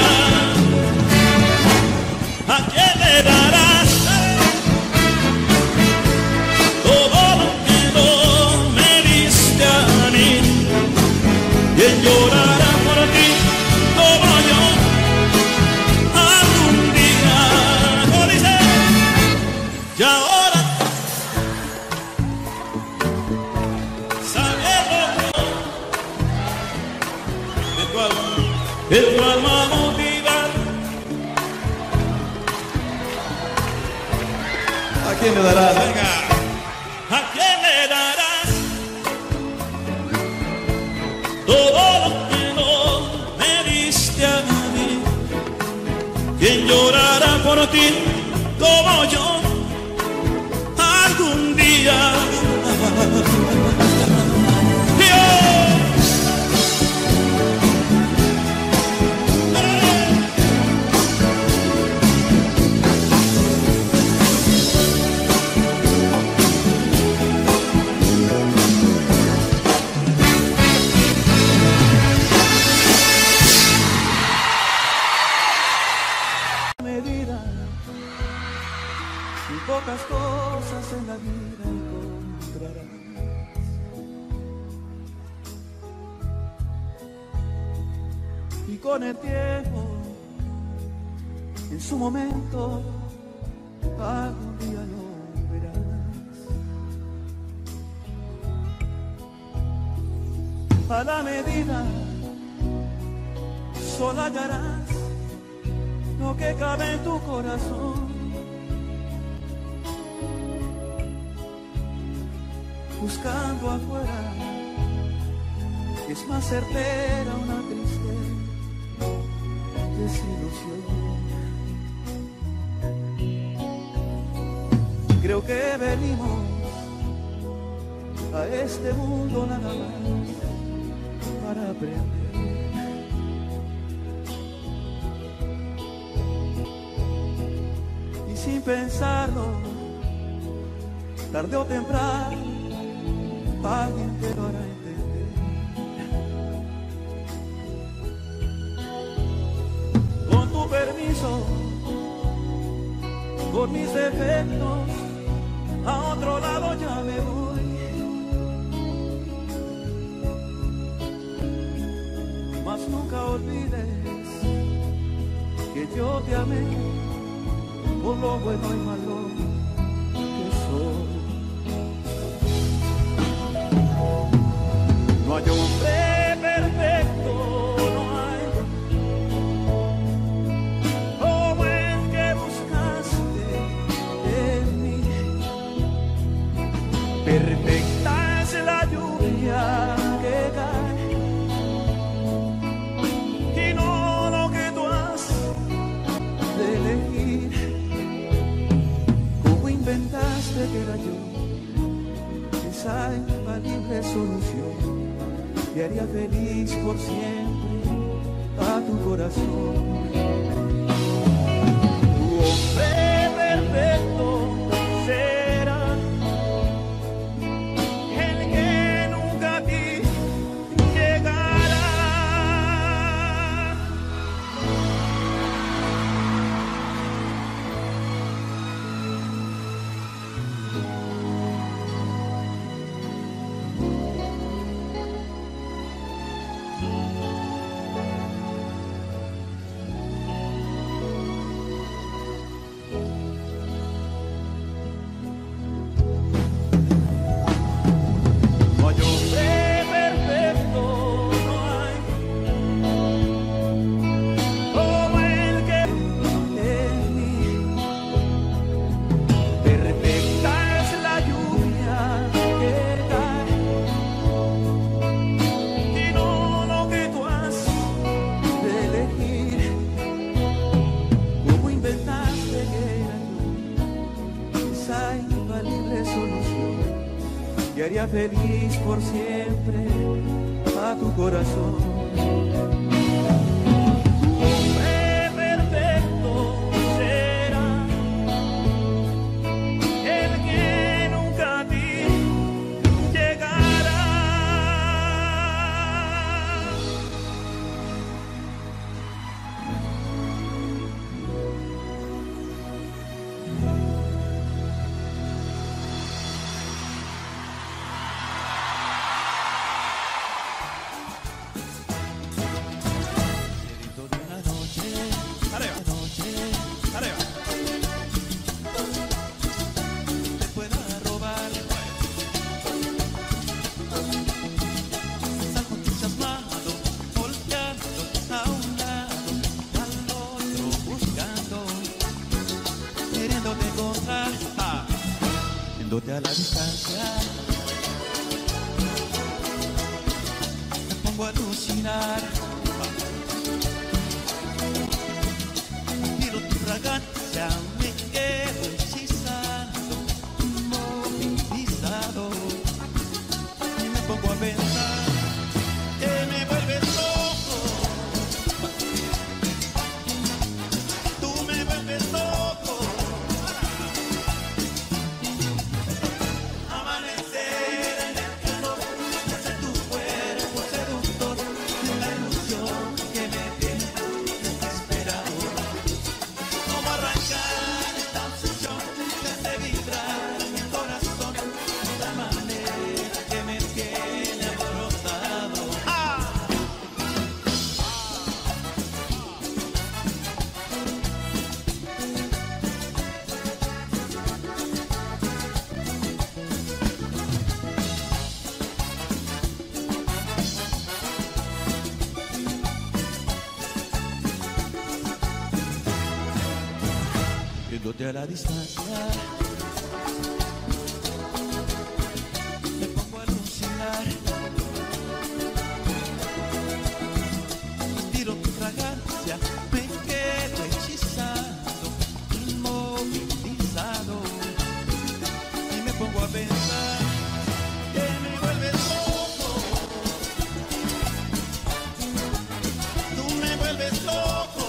¿A quién le darás todo lo que no me diste a mí? ¿Quién llorará por ti como yo algún día? ¿Cómo dice? Y ahora sabiendo de tu alma, de tu alma motiva. ¿A quién le darás? Venga. ¿A quién le darás todo lo que no me diste a mí? ¿Quién llorará por ti como yo algún día? Medida y pocas cosas en la vida encontrarás. Y con el tiempo, en su momento, algún día lo verás. A la medida, solo hallarás lo que cabe en tu corazón. Buscando afuera es más certera una triste desilusión. Creo que venimos a este mundo nada más para aprender. Sin pensarlo, tarde o temprano, alguien te lo hará entender. Con tu permiso, por mis defectos, a otro lado ya me voy. Mas nunca olvides que yo te amé por lo bueno y malo que soy. No hay hombre perfecto, no hay como el que buscaste en mí. Perfecta es la lluvia que cae y no lo que tú has de elegir. Inventaste que era yo esa infalible solución que haría feliz por siempre a tu corazón. Tu hombre perfecto será el que nunca a ti llegará. y haría feliz por siempre a tu corazón. A la distancia me pongo a alucinar, miro tu fragancia, me quedo hechizado, movilizado, y me pongo a pensar que me vuelves loco, tú me vuelves loco. A la distancia me pongo a alucinar, tiro tu fragancia, me quedo hechizado, inmovilizado, y me pongo a pensar que me vuelves loco, tú me vuelves loco.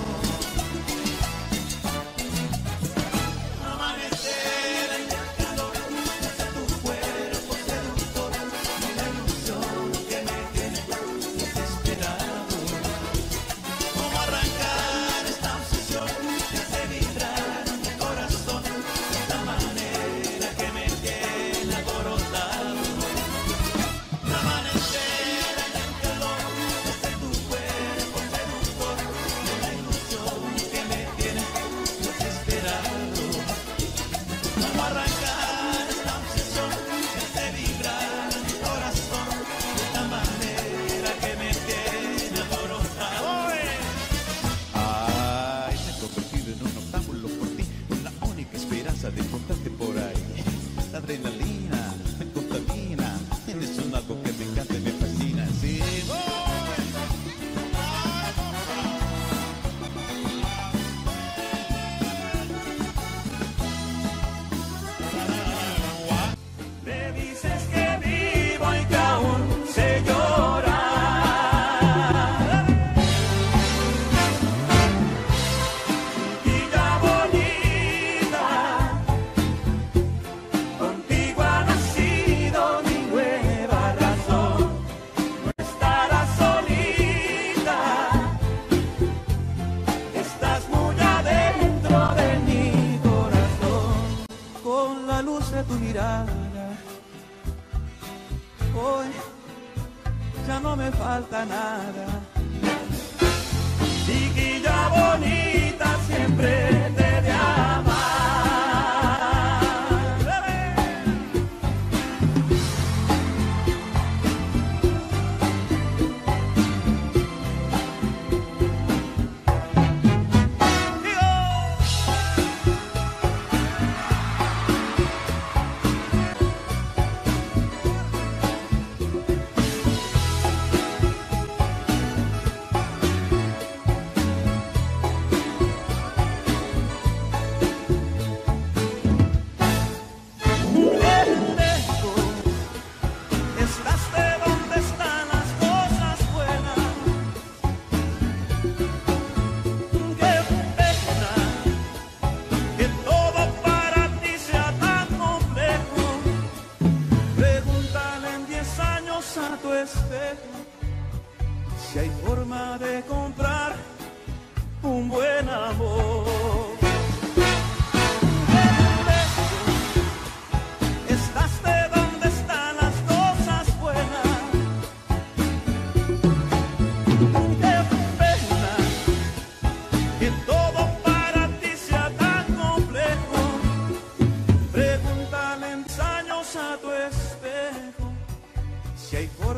De encontrarte por ahí, la adrenalina me contamina, eres un algo que me encanta y me fascina, sí. Me dices que vivo y que aún sé llorar. Tu mirada, hoy ya no me falta nada. Chiquilla bonita, siempre te he de amar.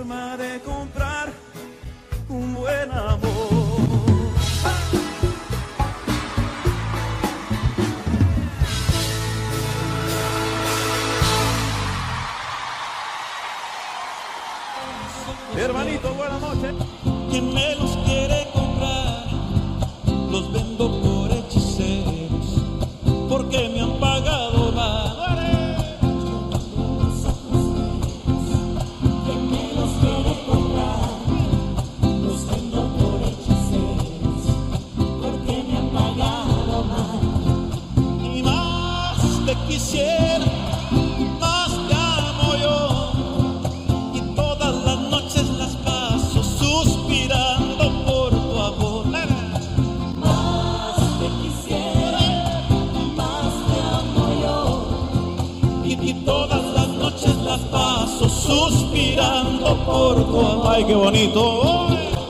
forma de comprar un buen amor. Hermanito, buenas noches. Quien me los quiere comprar, los vendo por hechiceros, porque me han pagado mal. Quien me los quiere comprar, los vendo por hechiceros, porque me han pagado mal. Y más te quisiera, más te amo yo, y todas las noches las paso suspirando por tu amor. Más te quisiera, más te amo yo, Y, y todas las noches las paso suspirando por tu amor. Ay, qué bonito.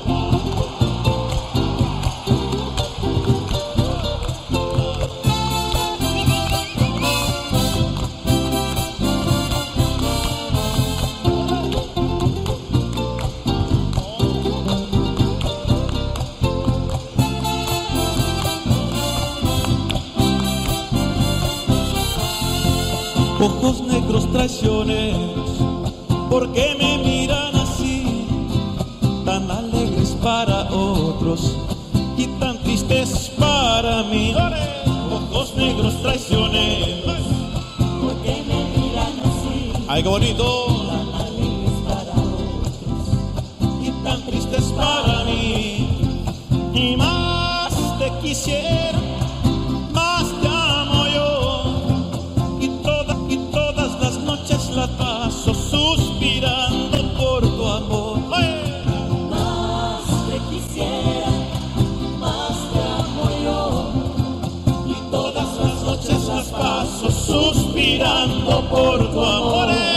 Ojos negros traicioneros, ¿por qué me miran así? Tan alegres para otros y tan tristes para mí. Ojos negros traicioneros, ¿por qué me miran así? ay, qué bonito. Tan alegres para otros Y tan tristes para mí. Y más te quisiera, más te amo yo, y todas, y todas las noches la paso suspirando por tu amor. ¡Ay! Más te quisiera, más te amo yo, Y todas las noches las paso suspirando por tu amor. ¡Eh!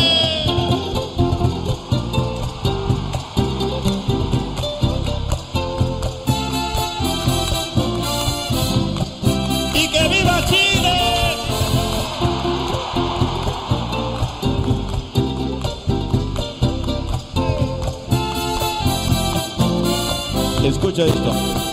¡Y que viva Chile! Escucha esto.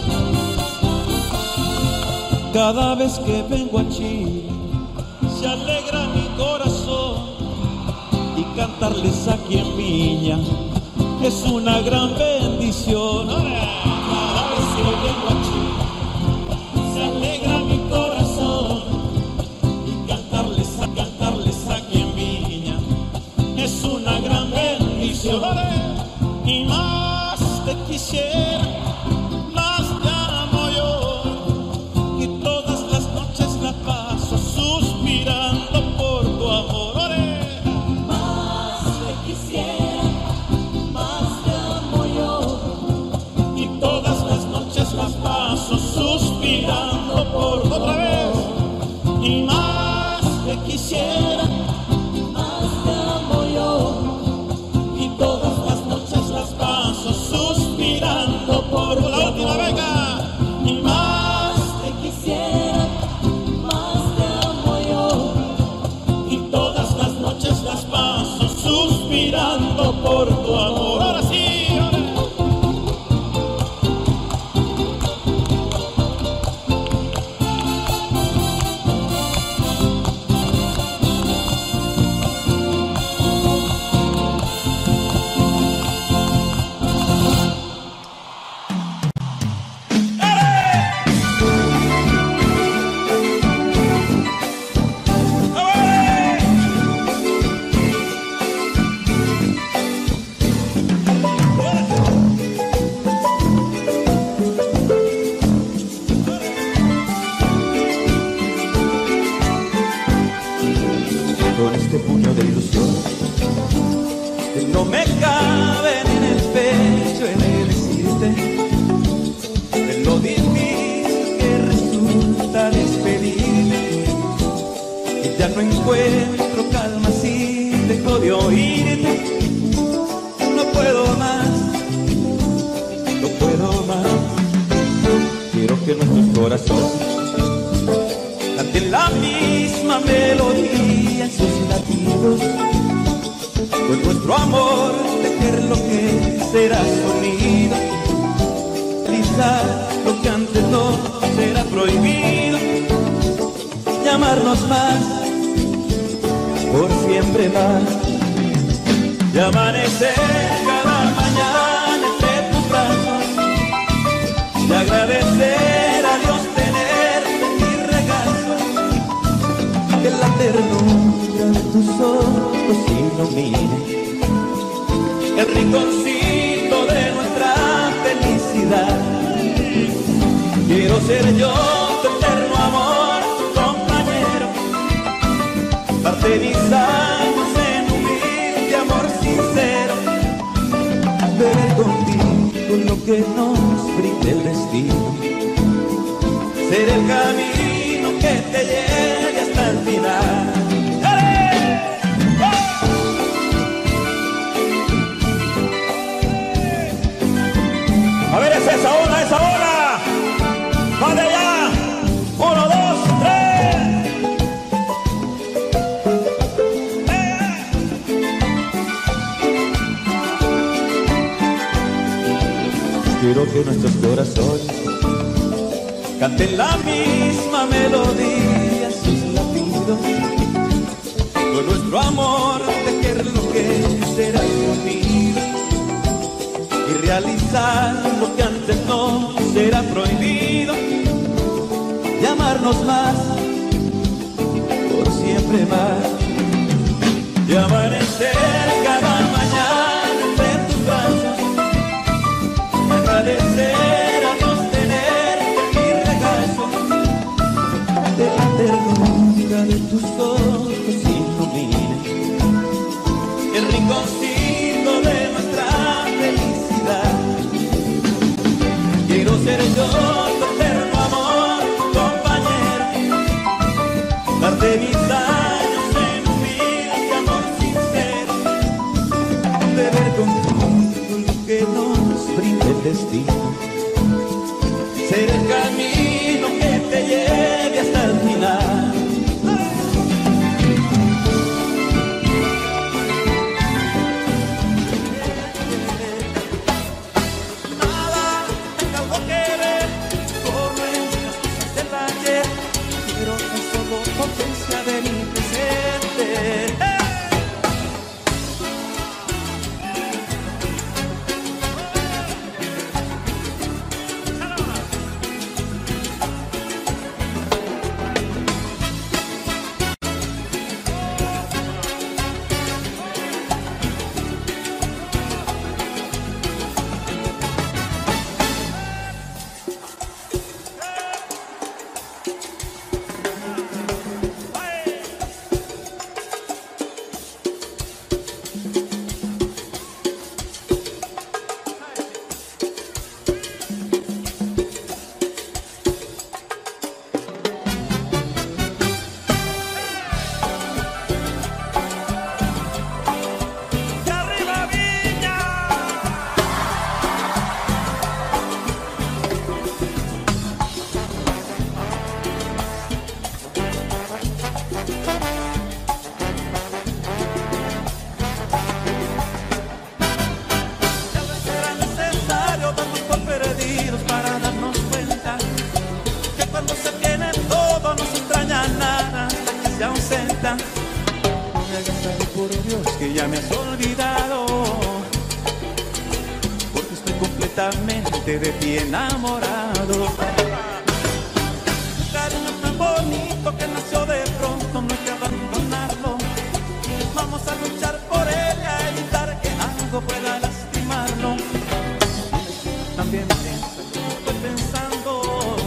Cada vez que vengo a Chile se alegra mi corazón, y cantarles aquí en Viña es una gran bendición. Cada vez que vengo a Chile se alegra mi corazón, y cantarles, a cantarles aquí en Viña es una gran bendición. Y más te quisiera, más te amo yo, y todas las noches la paso suspirando por tu amor. más te quisiera, más te amo yo, Y todas las noches las paso suspirando por tu otra vez. Y más te quisiera, más te amo yo, y todas las noches las paso suspirando por tu la última beca. Y más, te quisiera, más te amo yo, y todas las noches las paso suspirando por tu amor. Ahora sí, ahora. Con este puño de ilusión que no me cabe ni en el pecho he de decirte de lo difícil que resulta despedirte, y ya no encuentro calma si dejo de oírte. No puedo más, no puedo más. Quiero que nuestros corazones canten la misma melodía en sus latidos, pues nuestro amor tejer lo que será sonido, quizás lo que antes no será prohibido, llamarnos más, por siempre más, y amanecer cada mañana entre tus brazos, y agradecer a Dios tenerte en mi regazo, que la ternura de tus ojos ilumine el rinconcito de nuestra felicidad. Quiero ser yo tu eterno amor, tu compañero, darte mis años en humilde amor sincero, beber contigo lo que nos brinde el destino, ser el camino que te lleve hasta el final. A ver, es esa ola, esa ola. Va de allá. Uno, dos, tres. Eh. Quiero que nuestros corazones canten la misma melodía, sus latidos, con nuestro amor tejer lo que será unido y realizar lo que antes no será prohibido, llamarnos más, por siempre más, y amanecer cada mañana entre tus brazos, agradecer a Dios tenerte en mi regazo, de la ternura de tus ojos ilumine el rinconcito de nuestra felicidad. Quiero ser yo tu eterno amor, compañero, darte mis años en humilde amor sincero, beber contigo lo que nos brinde el destino, ser el camino que te lleve hasta el final. Potencia de mi presente. ¡Eh! Me hagas saber por Dios que ya me has olvidado, porque estoy completamente de ti enamorado. Un cariño tan bonito que nació de pronto, no hay que abandonarlo. Vamos a luchar por él y a evitar que algo pueda lastimarlo. También piensa lo que estoy pensando,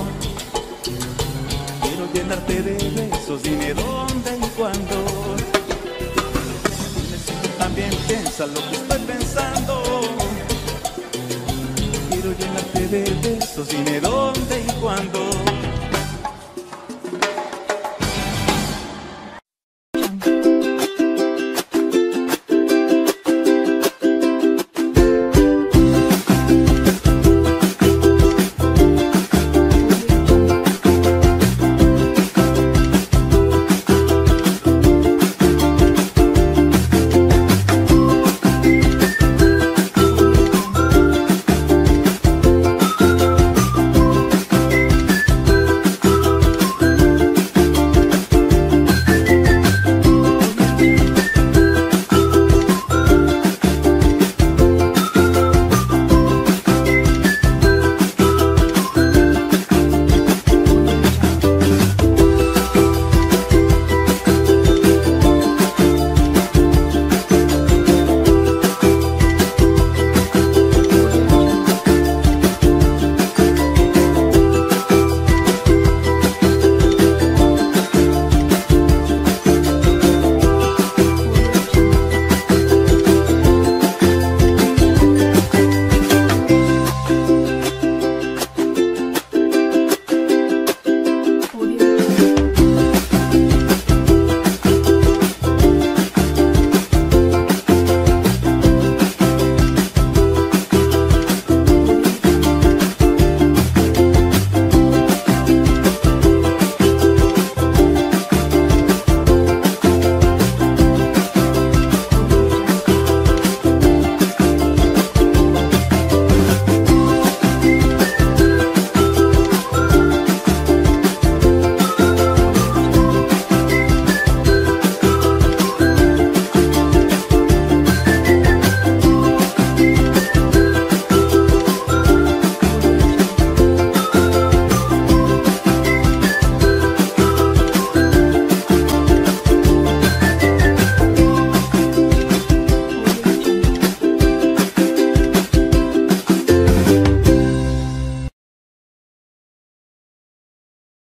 quiero llenarte de besos, dime dónde y cuándo. También piensa lo que estoy pensando, quiero llenarte de besos, dime dónde y cuándo.